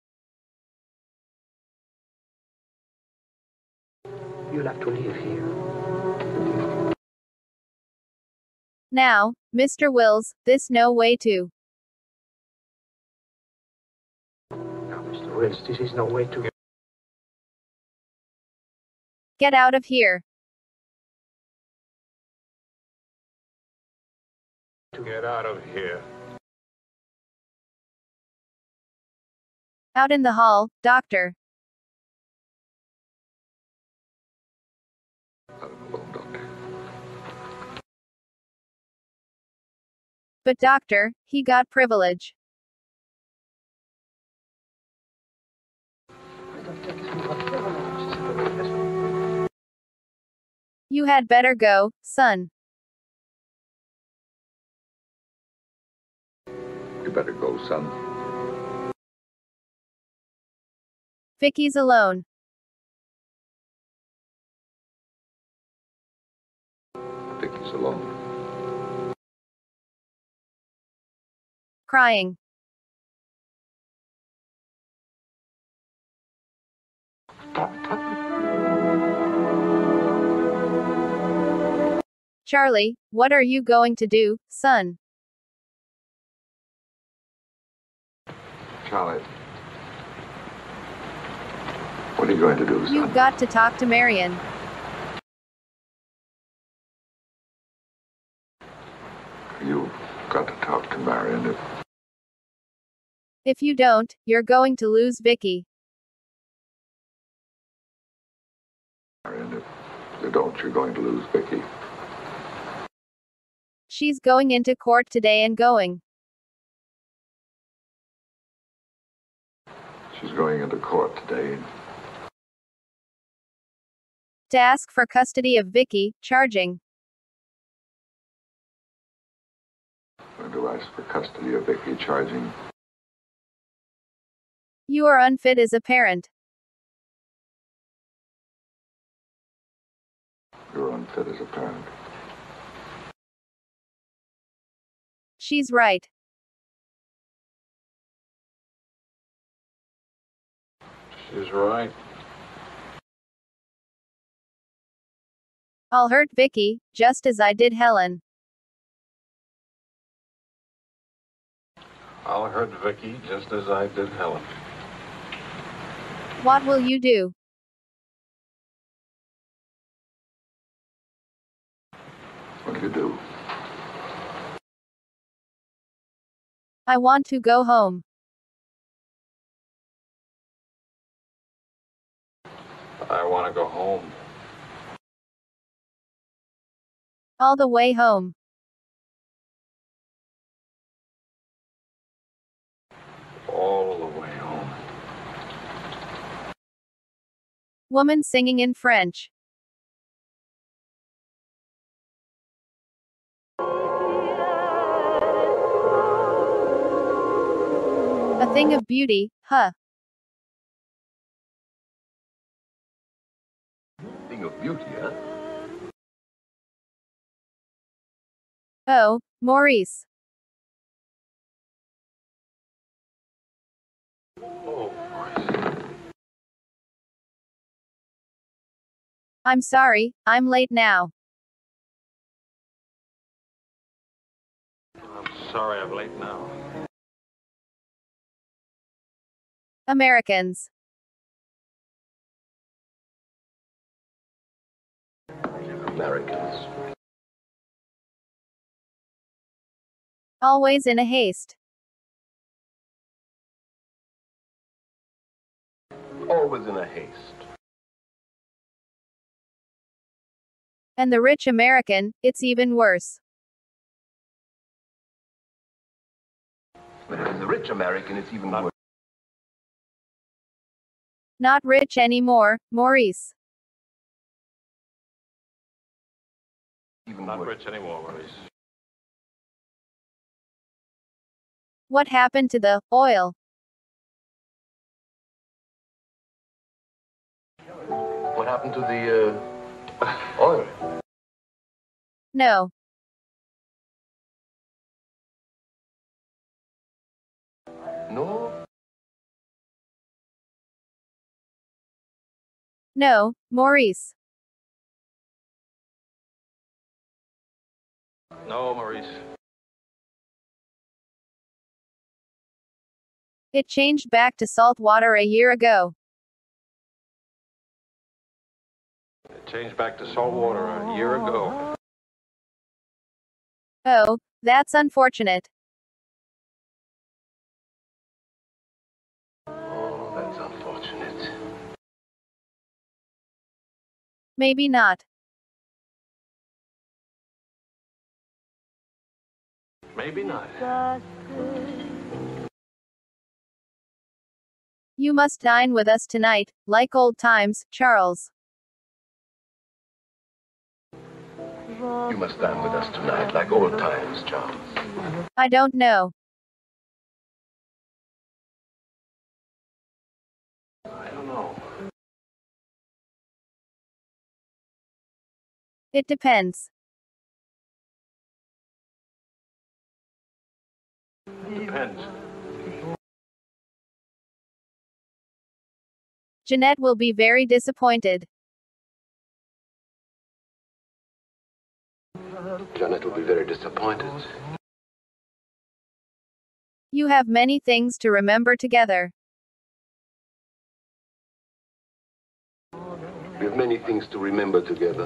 You'll have to leave here. Now, Mister Wills, this no way to. Now, Mister Wells, this is no way to. Get out of here. To get out of here. Out in the hall, doctor. Out alone, Doctor. But doctor, he got privilege. You had better go, son. You better go, son. Vicky's alone. Vicky's alone. Crying. Charlie, what are you going to do, son? Charlie. What are you going to do, son? You've got to talk to Marion. You've got to talk to Marion if If you don't, you're going to lose Vicky. And if you don't, you're going to lose Vicky. She's going into court today and going. She's going into court today. To ask for custody of Vicky, charging. Going to ask for custody of Vicky, charging. You are unfit as a parent. You're unfit as a parent. She's right. She's right. I'll hurt Vicky, just as I did Helen. I'll hurt Vicky just as I did Helen. What will you do? What do you do? I want to go home. I want to go home. All the way home. All the way home. Woman singing in French. A thing of beauty, huh? Thing of beauty, huh? Oh, Maurice. Oh, Maurice. I'm sorry, I'm late now. I'm sorry I'm late now. Americans. Americans. Always in a haste. Always in a haste. And the rich American, it's even worse. But if it's a rich American, it's even worse. Not rich anymore, Maurice. Even Not worse. rich anymore, Maurice. What happened to the oil? What happened to the uh, oil? No. No. No, Maurice. No, Maurice. It changed back to salt water a year ago. It changed back to salt water a year ago. Oh, that's unfortunate. Oh, that's unfortunate. Maybe not. Maybe not. You must dine with us tonight, like old times, Charles. You must dine with us tonight, like old times, Charles. I don't know. I don't know. It depends. Depends. Jeanette will be very disappointed. Janet will be very disappointed. You have many things to remember together. We have many things to remember together.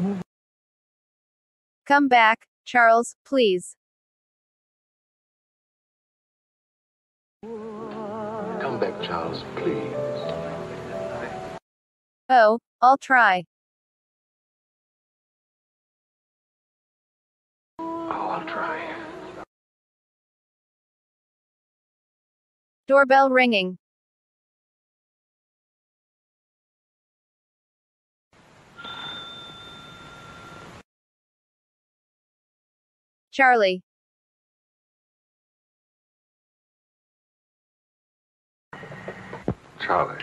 Come back, Charles, please. Come back, Charles, please. Oh, I'll try. Oh, I'll try. Doorbell ringing. Charlie. Charlie.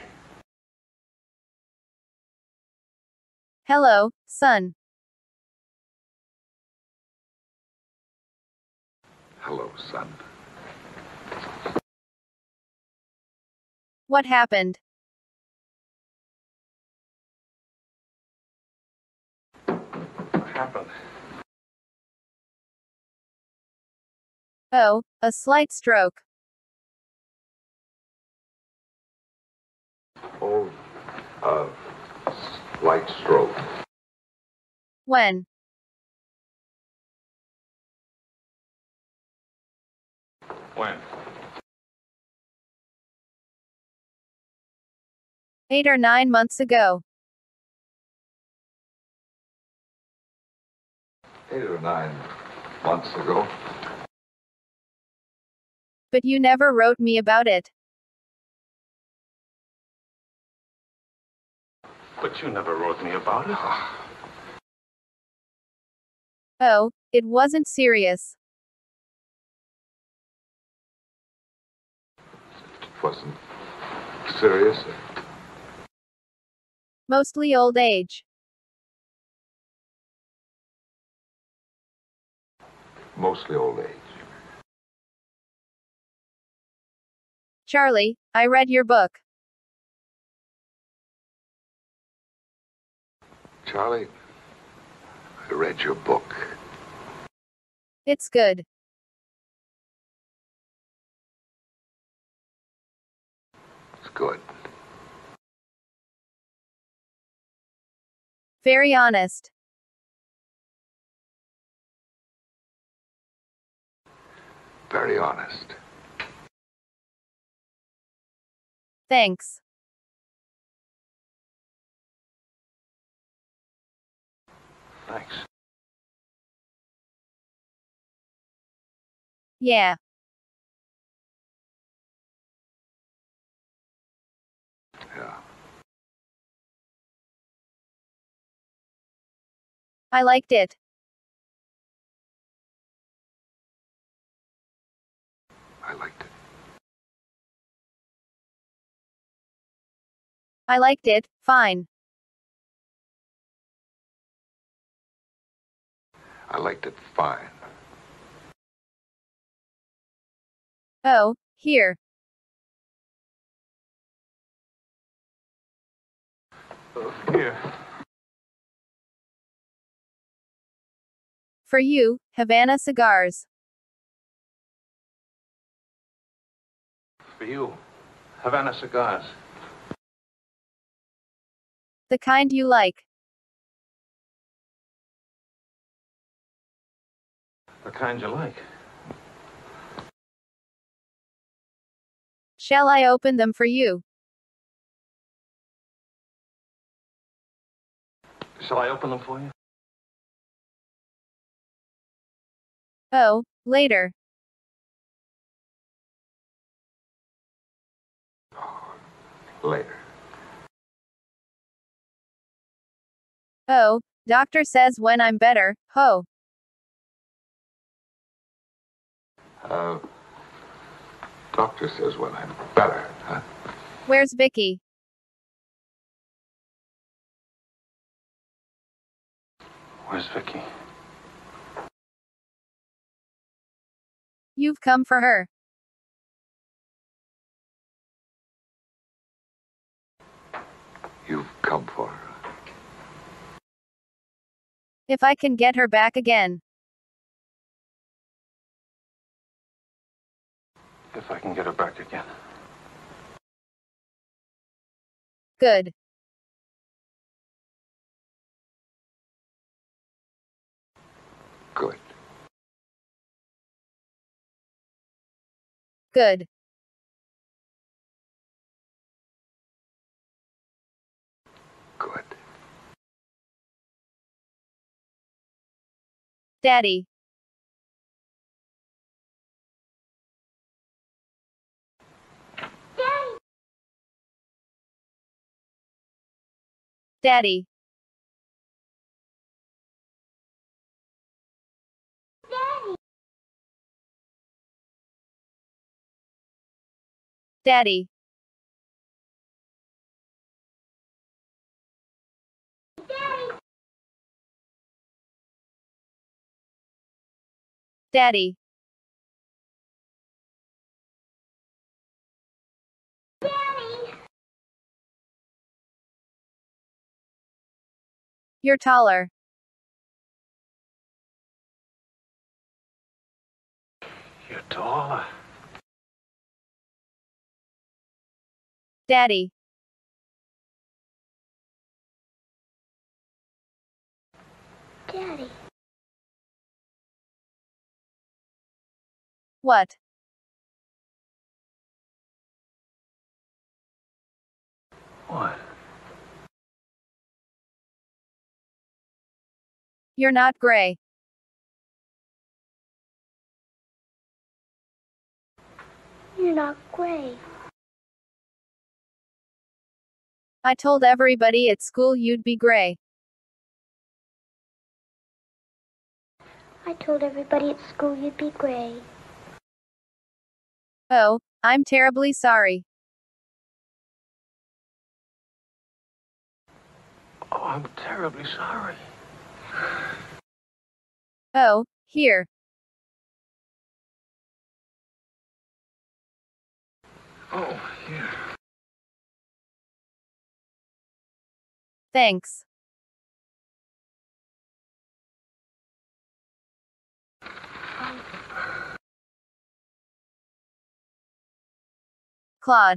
Hello, son. Hello, son. What happened? What happened? Oh, a slight stroke. Oh, uh, slight stroke. When? When? Eight or nine months ago. Eight or nine months ago. But you never wrote me about it. But you never wrote me about it. Oh, it wasn't serious. It wasn't serious. Mostly old age. Mostly old age. Charlie, I read your book. Charlie, I read your book. It's good. It's good. Very honest. Very honest. Thanks. Thanks. Yeah. Yeah. I liked it. I liked it. I liked it, fine. I liked it fine. Oh, here. Uh, here. For you, Havana cigars. For you. Havana cigars. The kind you like. The kind you like. Shall I open them for you? Shall I open them for you? Oh, later. Later. Oh, doctor says when I'm better, ho. Uh, doctor says when I'm better, huh? Where's Vicky? Where's Vicky? You've come for her. You've come for her. If I can get her back again. If I can get her back again. Good. Good. Good. Daddy. Daddy. Daddy. Daddy. Daddy. Daddy. Daddy. Daddy. You're taller. You're taller. Daddy. Daddy. What? What? You're not gray. You're not gray. I told everybody at school you'd be gray. I told everybody at school you'd be gray. Oh, I'm terribly sorry. Oh, I'm terribly sorry. Oh, here. Oh, here. Thanks. Claude.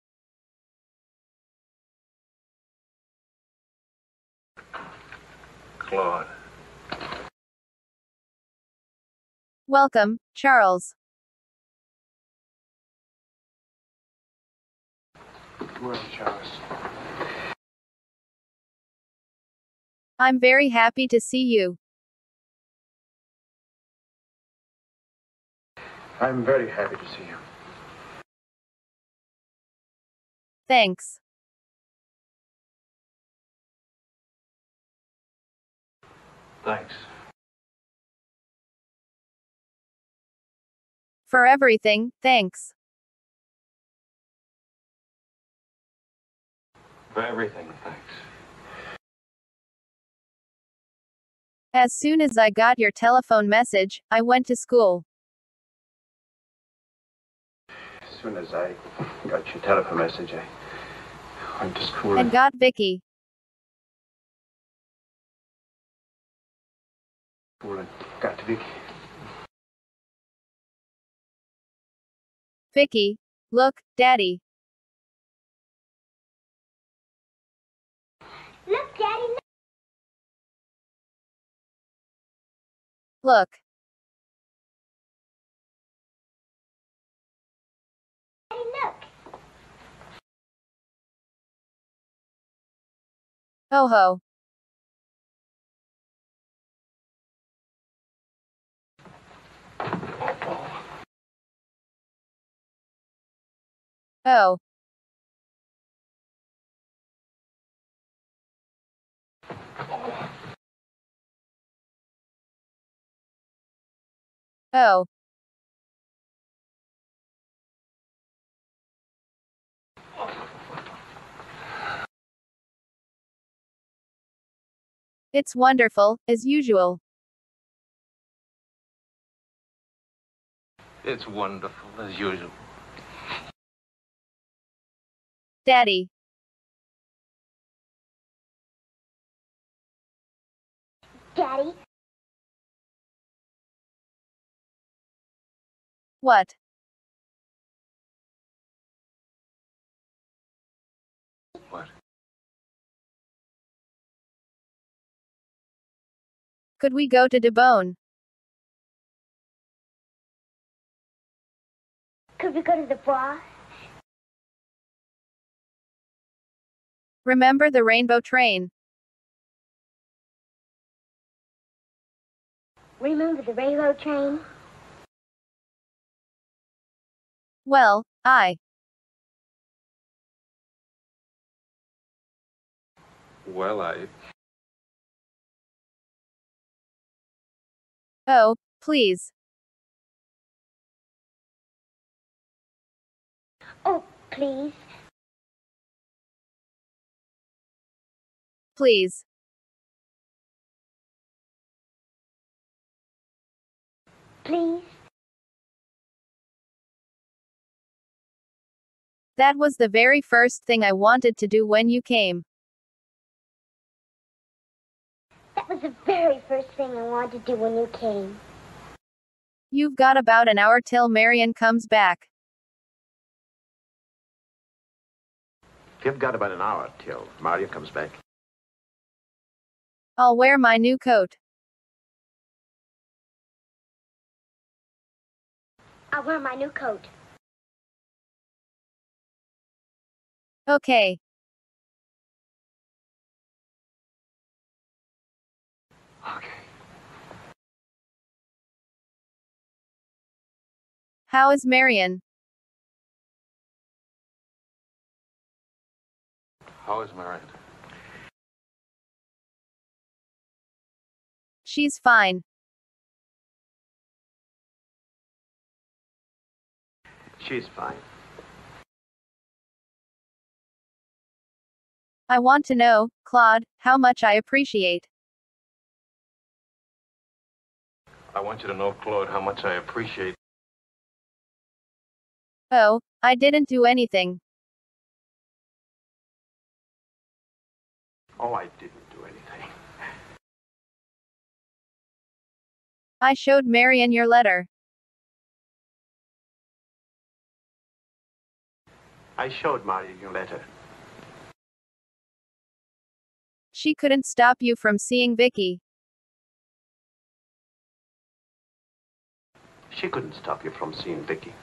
Claude. Welcome, Charles. Well, Charles. I'm very happy to see you. I'm very happy to see you. Thanks. Thanks. For everything, thanks. For everything, thanks. As soon as I got your telephone message, I went to school. As soon as I got your telephone message, I went to school. And got Vicky. and got to Vicky. Vicky. Look, Daddy. Look, Daddy. Look. Daddy, look. Oh ho. Oh. Oh. It's wonderful, as usual. It's wonderful, as usual. Daddy. Daddy. What? What? Could we go to Debone? Could we go to the bar? Remember the rainbow train? Remember the railroad train? Well, I. Well, I... Oh, please. Oh, please. Please. Please. That was the very first thing I wanted to do when you came. That was the very first thing I wanted to do when you came. You've got about an hour till Marion comes back. You've got about an hour till Mario comes back. I'll wear my new coat. I'll wear my new coat. Okay. Okay. How is Marion? How is Marion? She's fine. She's fine. I want to know, Claude, how much I appreciate. I want you to know, Claude, how much I appreciate... Oh, I didn't do anything. Oh, I didn't do anything. I showed Marion your letter. I showed Mario your letter. She couldn't stop you from seeing Vicky. She couldn't stop you from seeing Vicky.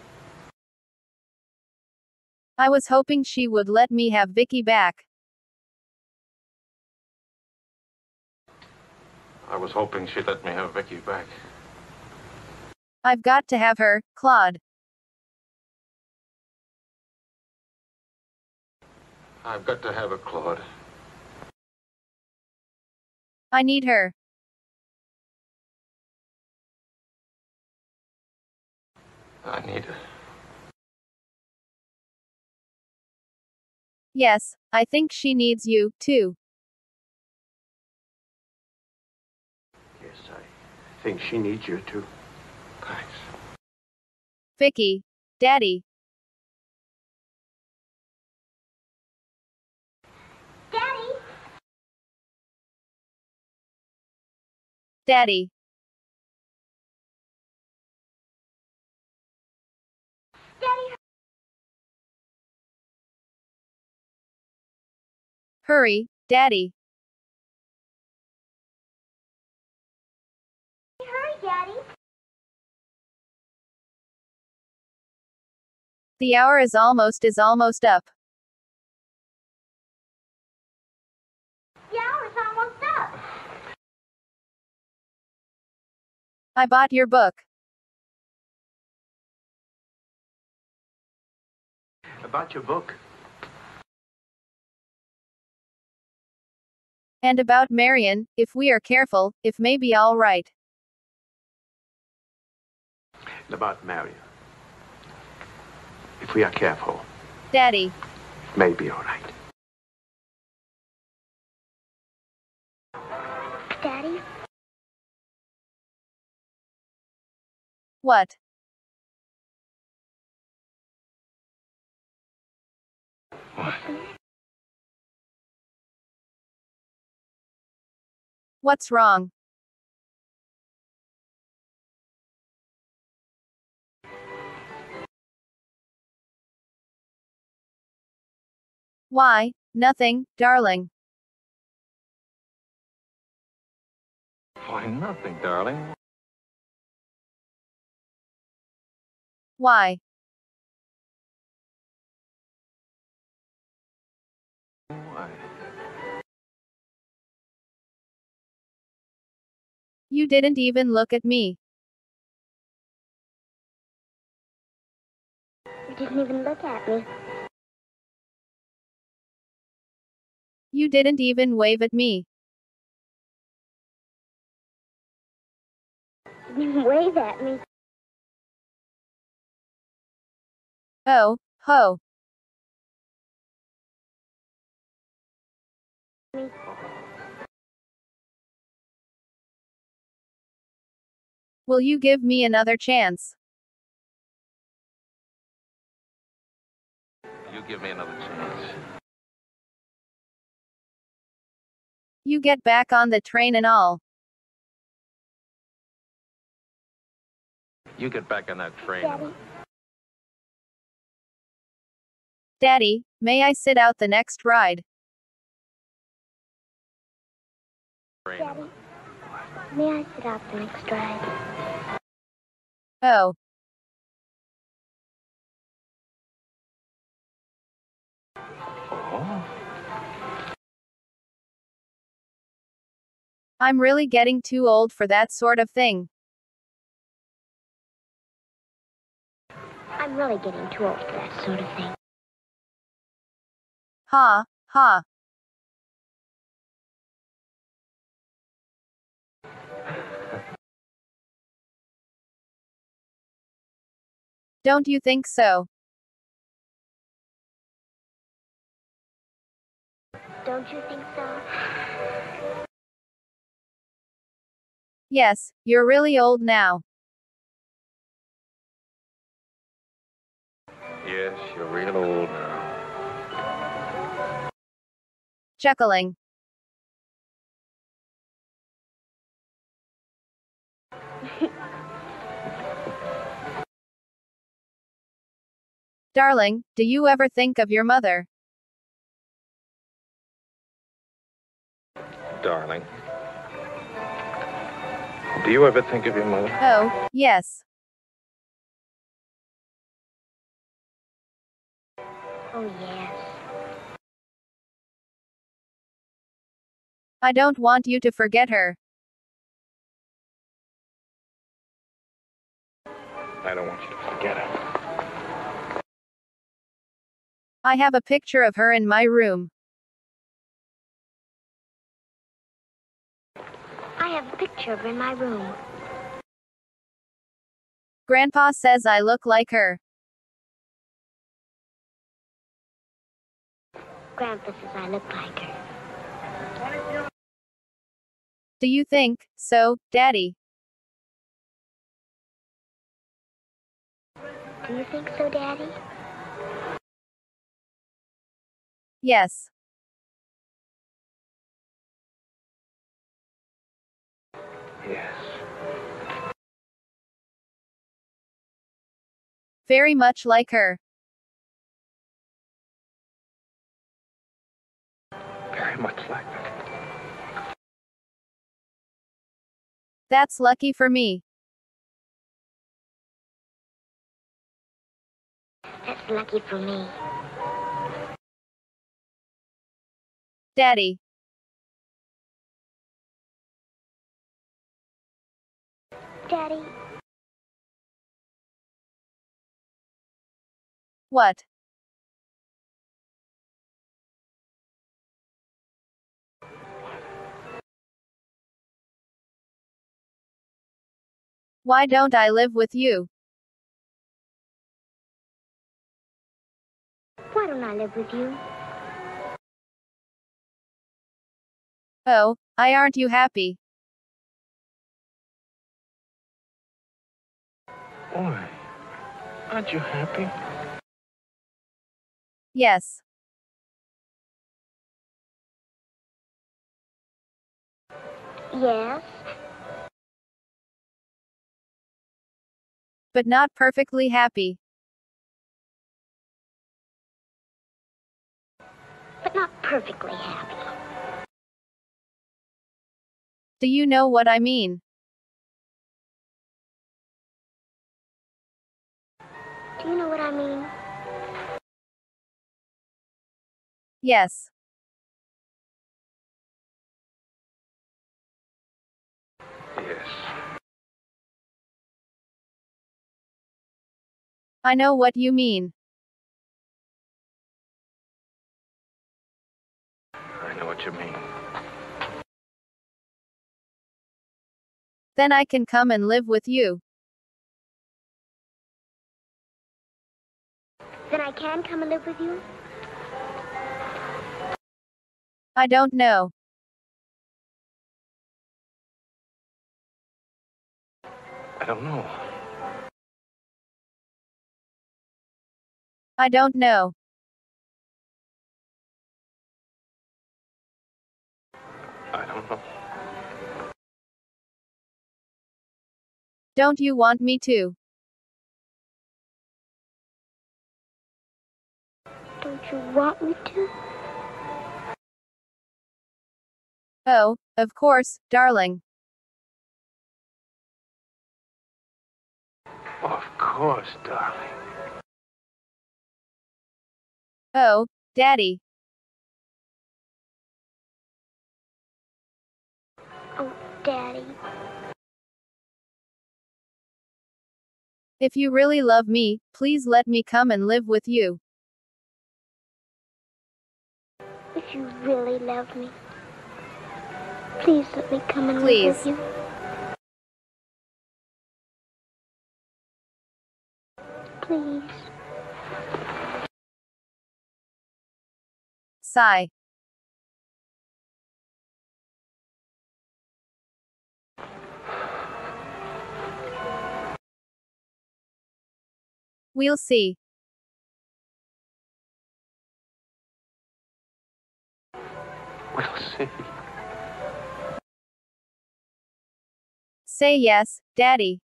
I was hoping she would let me have Vicky back. I was hoping she'd let me have Vicky back. I've got to have her, Claude. I've got to have her, Claude. I need her. I need her. Yes, I think she needs you, too. Yes, I think she needs you too. Thanks. Vicky. Daddy. Daddy! Daddy. Daddy! Hurry, Daddy. Hurry, Daddy! The hour is almost is almost up. The hour's almost up. I bought your book. About your book. And about Marion, if we are careful, if maybe all right. And about Mario. If we are careful, Daddy. it may be all right. Daddy? What? What? What's wrong? Why, nothing, darling. Why, nothing, darling. Why? Why? You didn't even look at me. You didn't even look at me. You didn't even wave at me. You didn't even wave at me. Oh, ho. Will you give me another chance? You give me another chance. You get back on the train and all. You get back on that train. Daddy, Daddy, may I sit out the next ride? Train. Daddy, may I sit out the next ride? Oh. Oh. I'm really getting too old for that sort of thing. I'm really getting too old for that sort of thing. Ha, ha. Don't you think so? Don't you think so? Yes, you're really old now. Yes, you're real old now. Chuckling. Darling, do you ever think of your mother? Darling. Do you ever think of your mother? Oh, yes. Oh, yes. I don't want you to forget her. I don't want you to forget her. I have a picture of her in my room. I have a picture of her in my room. Grandpa says I look like her. Grandpa says I look like her. Do you think so, Daddy? Do you think so, Daddy? Yes. Yes. Very much like her. Very much like that. That's lucky for me. That's lucky for me. Daddy. Daddy, What? Why don't I live with you? why don't I live with you? Oh, I aren't you happy? Boy, aren't you happy? Yes. Yes. But not perfectly happy. But not perfectly happy. Do you know what I mean? Do you know what I mean? Yes. Yes. I know what you mean. I know what you mean. Then I can come and live with you. Then I can come and live with you? I don't know. I don't know. I don't know. I don't know. Don't you want me to? Don't you want me to? Oh, of course, darling. Of course, darling. Oh, Daddy. Oh, Daddy. If you really love me, please let me come and live with you. If you really love me, please let me come and Please. live with you. Please. Sigh. We'll see. We'll see. Say yes, Daddy.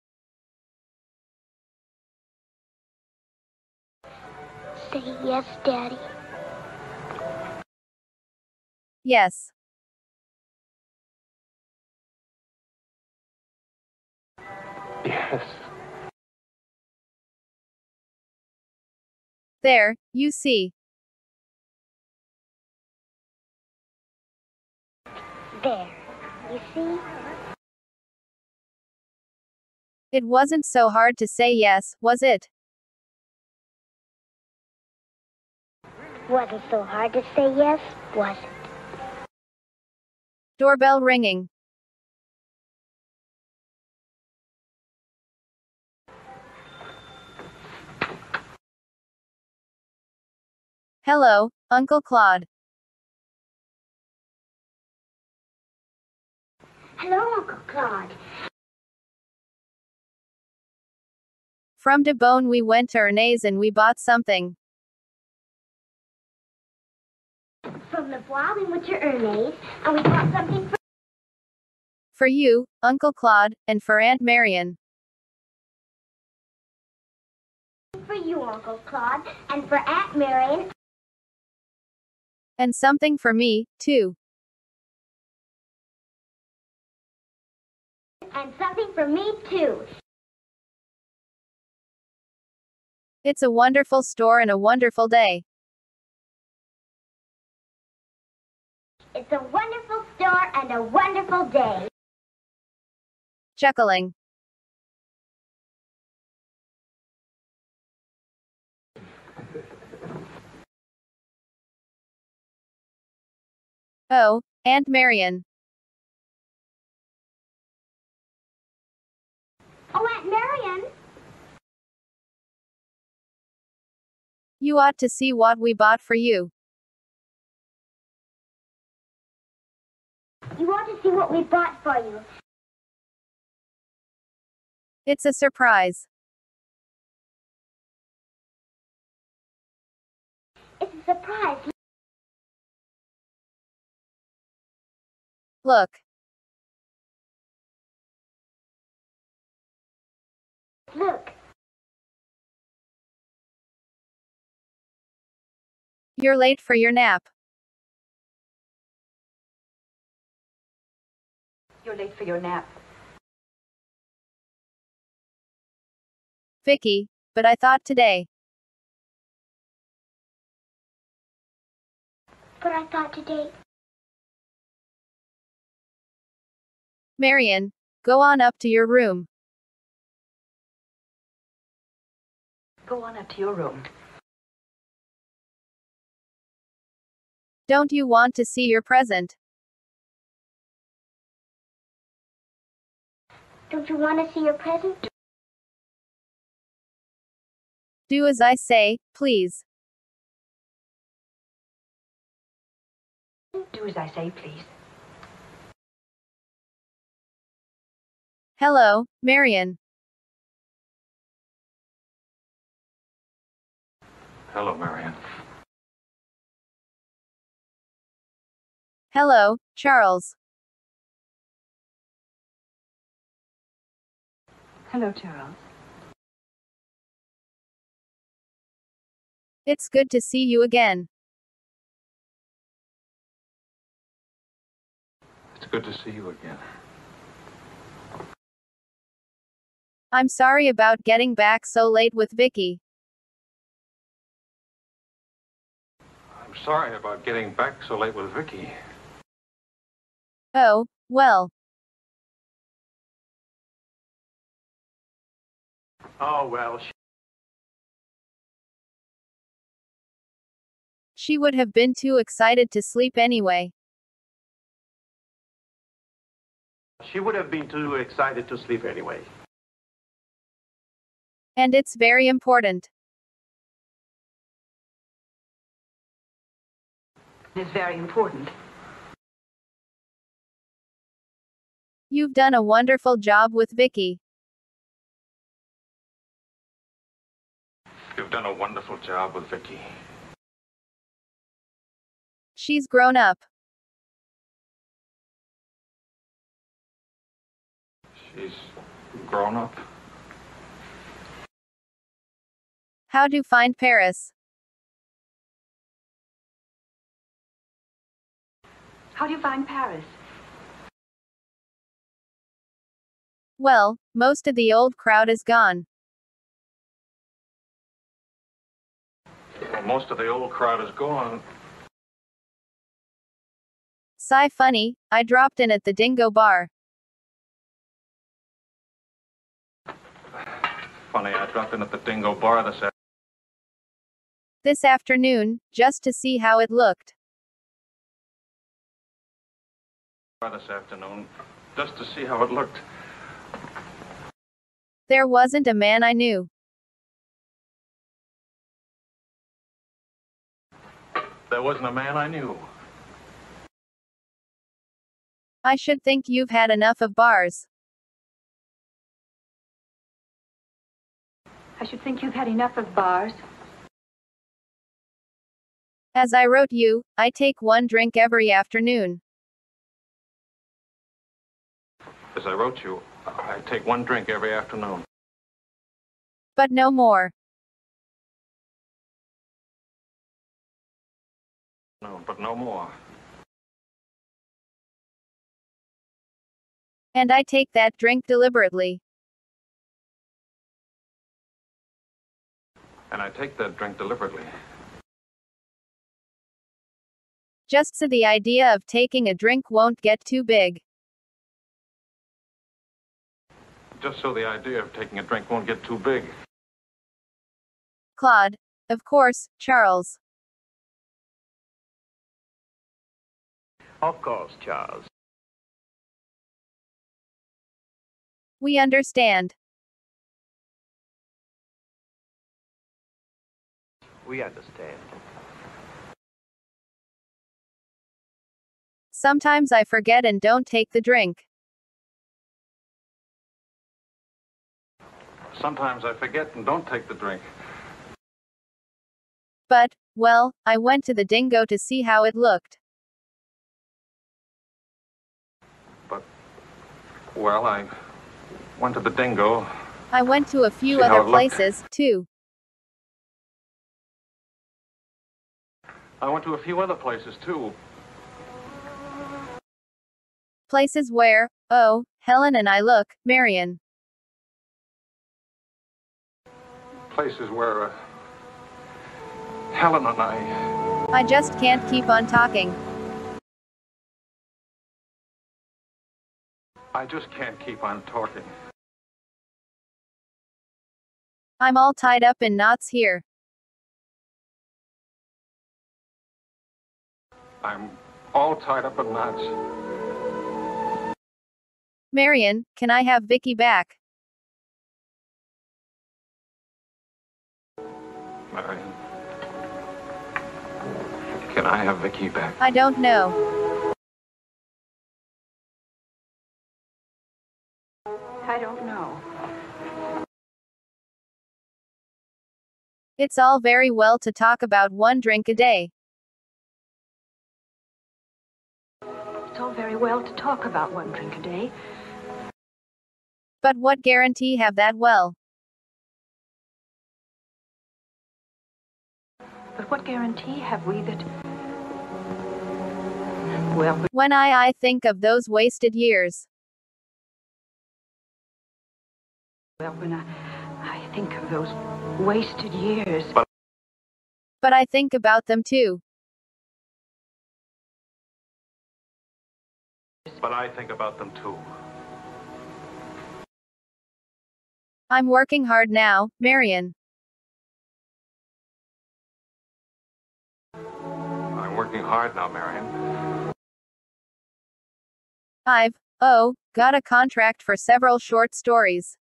Say yes, Daddy. Yes. Yes. There, you see. There. You see? It wasn't so hard to say yes, was it? Wasn't so hard to say yes, was it? Doorbell ringing. Hello, Uncle Claude. Hello, Uncle Claude. From De Beaune we went to Ernay's and we bought something. From the Bois, we went to Ernay's, and we bought something for, For you, Uncle Claude, and for Aunt Marion. for you, Uncle Claude, and for Aunt Marion, And something for me, too. and something for me, too. It's a wonderful store and a wonderful day. It's a wonderful store and a wonderful day. Chuckling. Oh, Aunt Marion. Oh, Aunt Marion! You ought to see what we bought for you. You ought to see what we bought for you. It's a surprise. It's a surprise. Look. Look. You're late for your nap. You're late for your nap. Vicky, but I thought today. But I thought today. Marion, go on up to your room. Go on up to your room. Don't you want to see your present? Don't you want to see your present? Do as I say, please. Do as I say, please. Hello, Marion. Hello, Marion. Hello, Charles. Hello, Charles. It's good to see you again. It's good to see you again. I'm sorry about getting back so late with Vicky. I'm sorry about getting back so late with Vicky. Oh, well. Oh, well, she, She would have been too excited to sleep anyway. she would have been too excited to sleep anyway. And it's very important. It's very important. You've done a wonderful job with Vicky. You've done a wonderful job with Vicky. She's grown up. She's grown up. How to find Paris? How do you find Paris? Well, most of the old crowd is gone. Well, most of the old crowd is gone. Sigh funny, I dropped in at the Dingo Bar. Funny, I dropped in at the Dingo Bar this afternoon. This afternoon, just to see how it looked. This afternoon, just to see how it looked. There wasn't a man I knew. There wasn't a man I knew. I should think you've had enough of bars. I should think you've had enough of bars. As I wrote you, I take one drink every afternoon. As I wrote you, I take one drink every afternoon. But no more. No, but no more. And I take that drink deliberately. And I take that drink deliberately. Just so the idea of taking a drink won't get too big. Just so the idea of taking a drink won't get too big. Claude. Of course, Charles. Of course, Charles. We understand. We understand. Sometimes I forget and don't take the drink. Sometimes I forget and don't take the drink. But, well, I went to the Dingo to see how it looked. But, well, I went to the Dingo. I went to a few See how other it looked. places, too. I went to a few other places, too. Places where, oh, Helen and I look, Marion. Places where uh, Helen and I... I just can't keep on talking. I just can't keep on talking. I'm all tied up in knots here. I'm all tied up in knots. Marion, can I have Vicky back? Marion. Can I have Vicky back? I don't know. I don't know. It's all very well to talk about one drink a day. It's all very well to talk about one drink a day. But what guarantee have that well? But what guarantee have we that... Well, When I I think of those wasted years. well, when I, I think of those wasted years... But I think about them too. But I think about them too. I'm working hard now, Marion. I'm working hard now, Marion. I've, oh, got a contract for several short stories.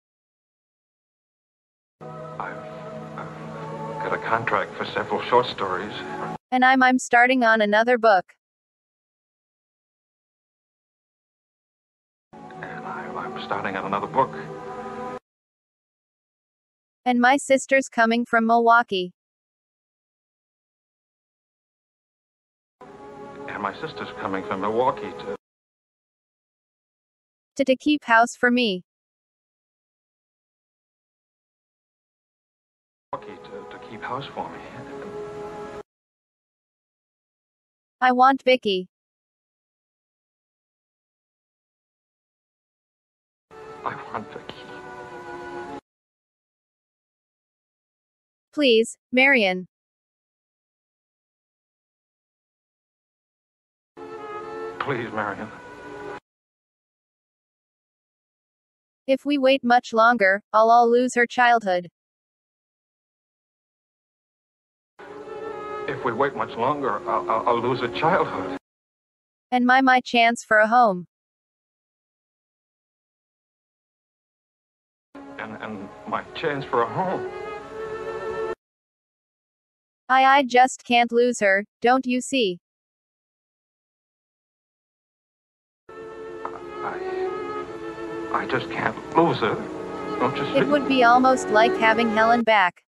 I've, I've got a contract for several short stories. And I'm I'm starting on another book. And I, I'm starting on another book. And my sister's coming from Milwaukee. And my sister's coming from Milwaukee to... To, to keep house for me. Milwaukee to, to keep house for me. I want Vicky. I want Vicky. Please, Marion. Please, Marion. If we wait much longer, I'll all lose her childhood. If we wait much longer, I'll, I'll, I'll lose a childhood. And my my chance for a home. And, and my chance for a home. I I just can't lose her, don't you see? I, I just can't lose her. Don't you see? It would be almost like having Helen back.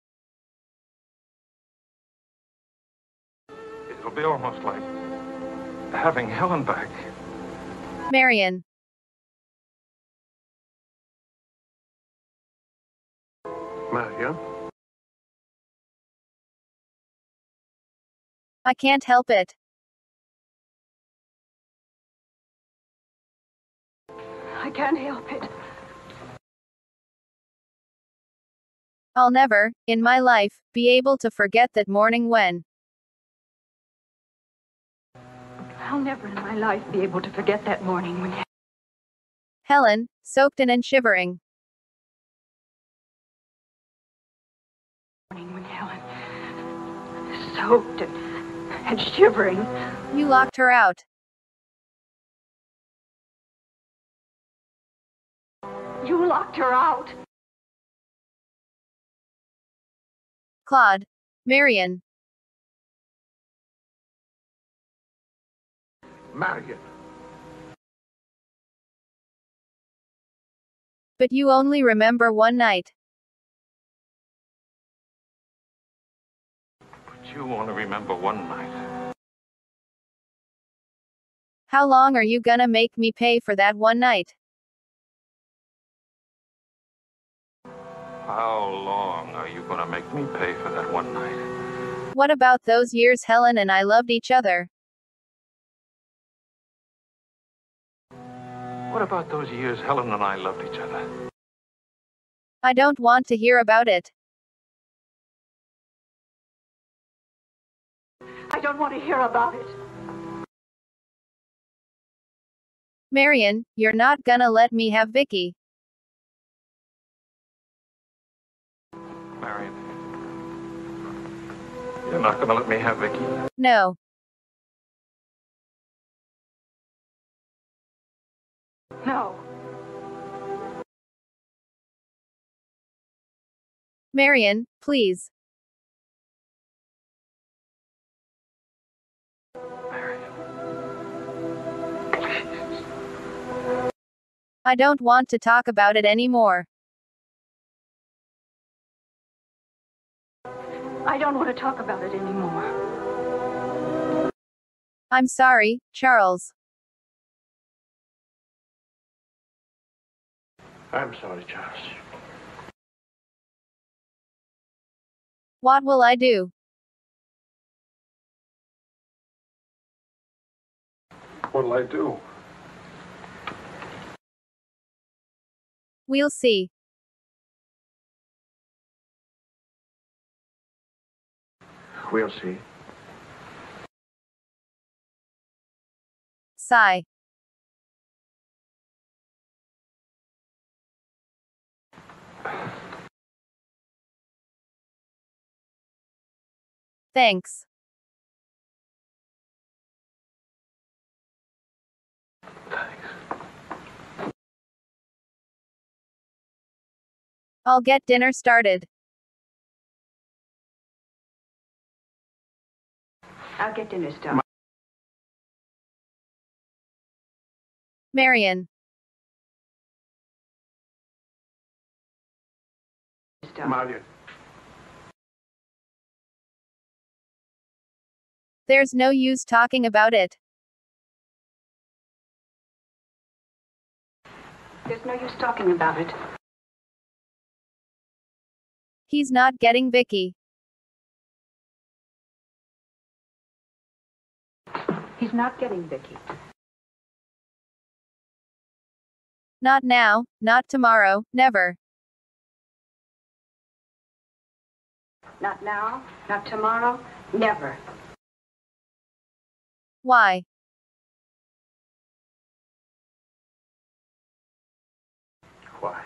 It'll be almost like having Helen back. Marion. Marion? I can't help it. I can't help it. I'll never, in my life, be able to forget that morning when. I'll never in my life be able to forget that morning when... Helen, soaked in and shivering. Morning when Helen... soaked and, and shivering. You locked her out. You locked her out. Claude. Marion. Marion. But you only remember one night. But you want to remember one night. How long are you gonna make me pay for that one night? How long are you going to make me pay for that one night? What about those years Helen and I loved each other? What about those years Helen and I loved each other? I don't want to hear about it. I don't want to hear about it. Marion, you're not gonna let me have Vicky. You're not going to let me have Vicky? No. No. Marion, please. I don't want to talk about it anymore. I don't want to talk about it anymore. I'm sorry, Charles. I'm sorry, Charles. What will I do? What'll I do? We'll see. We'll see. Sigh. Thanks. Thanks. I'll get dinner started. I'll get dinner started. Marion. Marion. There's no use talking about it. There's no use talking about it. He's not getting Vicky. He's not getting Vicky. Not now, not tomorrow, never. Not now, not tomorrow, never. Why? Why?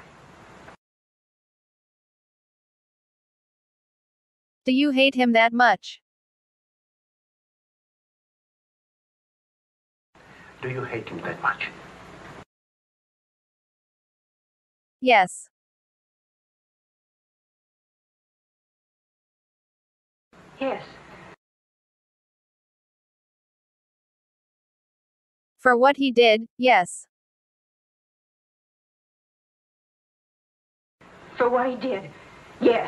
Do you hate him that much? Do you hate him that much? Yes. Yes. For what he did, yes. For what he did, yes.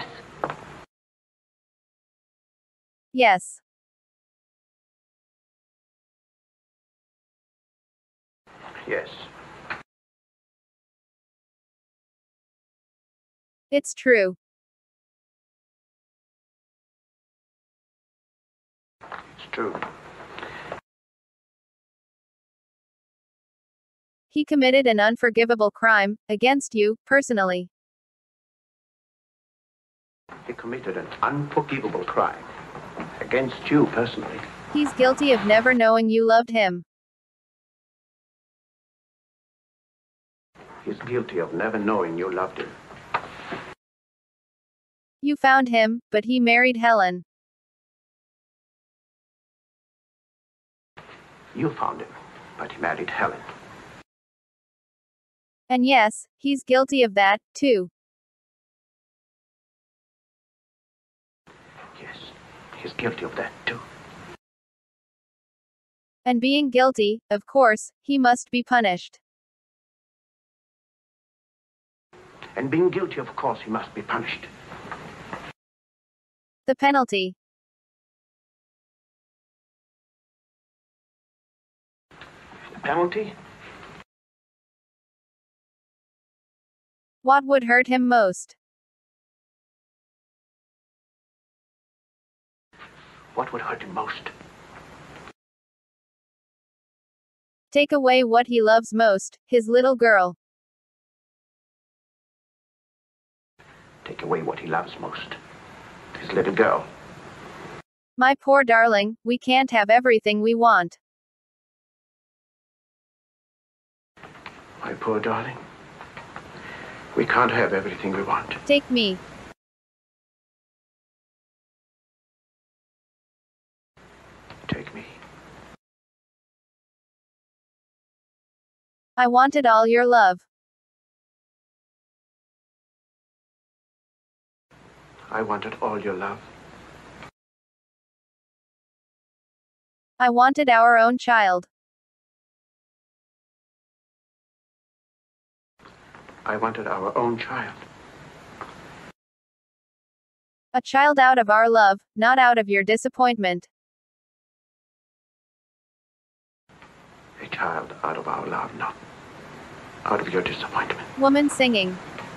Yes. Yes. It's true. It's true. He committed an unforgivable crime, against you, personally. He committed an unforgivable crime against you personally. He's guilty of never knowing you loved him. He's guilty of never knowing you loved him. You found him, but he married Helen. You found him, but he married Helen. And yes, he's guilty of that, too. Yes, he's guilty of that too. And being guilty, of course, he must be punished. And being guilty, of course, he must be punished. The penalty. The penalty? What would hurt him most? What would hurt him most? Take away what he loves most, his little girl. Take away what he loves most. His little girl. My poor darling, we can't have everything we want. My poor darling. We can't have everything we want. Take me. I wanted all your love. I wanted all your love. I wanted our own child. I wanted our own child. A child out of our love, not out of your disappointment. A child out of our love, not out of your disappointment. Woman singing.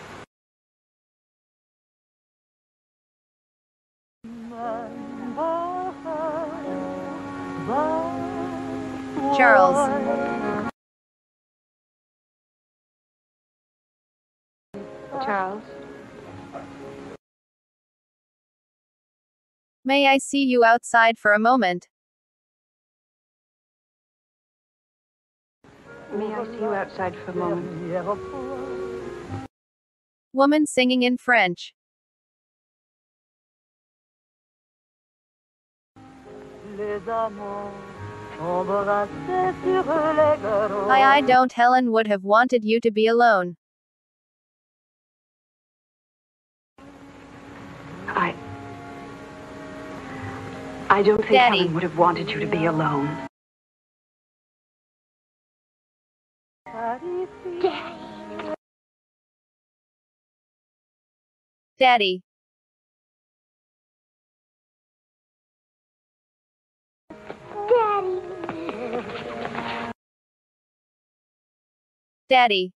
Charles. Charles. May I see you outside for a moment? May I see you outside for a moment? Woman singing in French. I I don't Helen would have wanted you to be alone. I... I don't think Daddy. Helen would have wanted you to be alone. Daddy. Daddy. Daddy.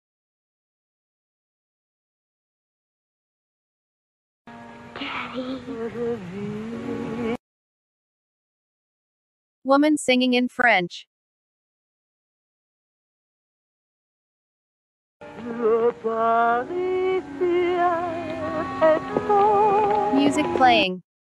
Daddy. Woman singing in French. Music playing.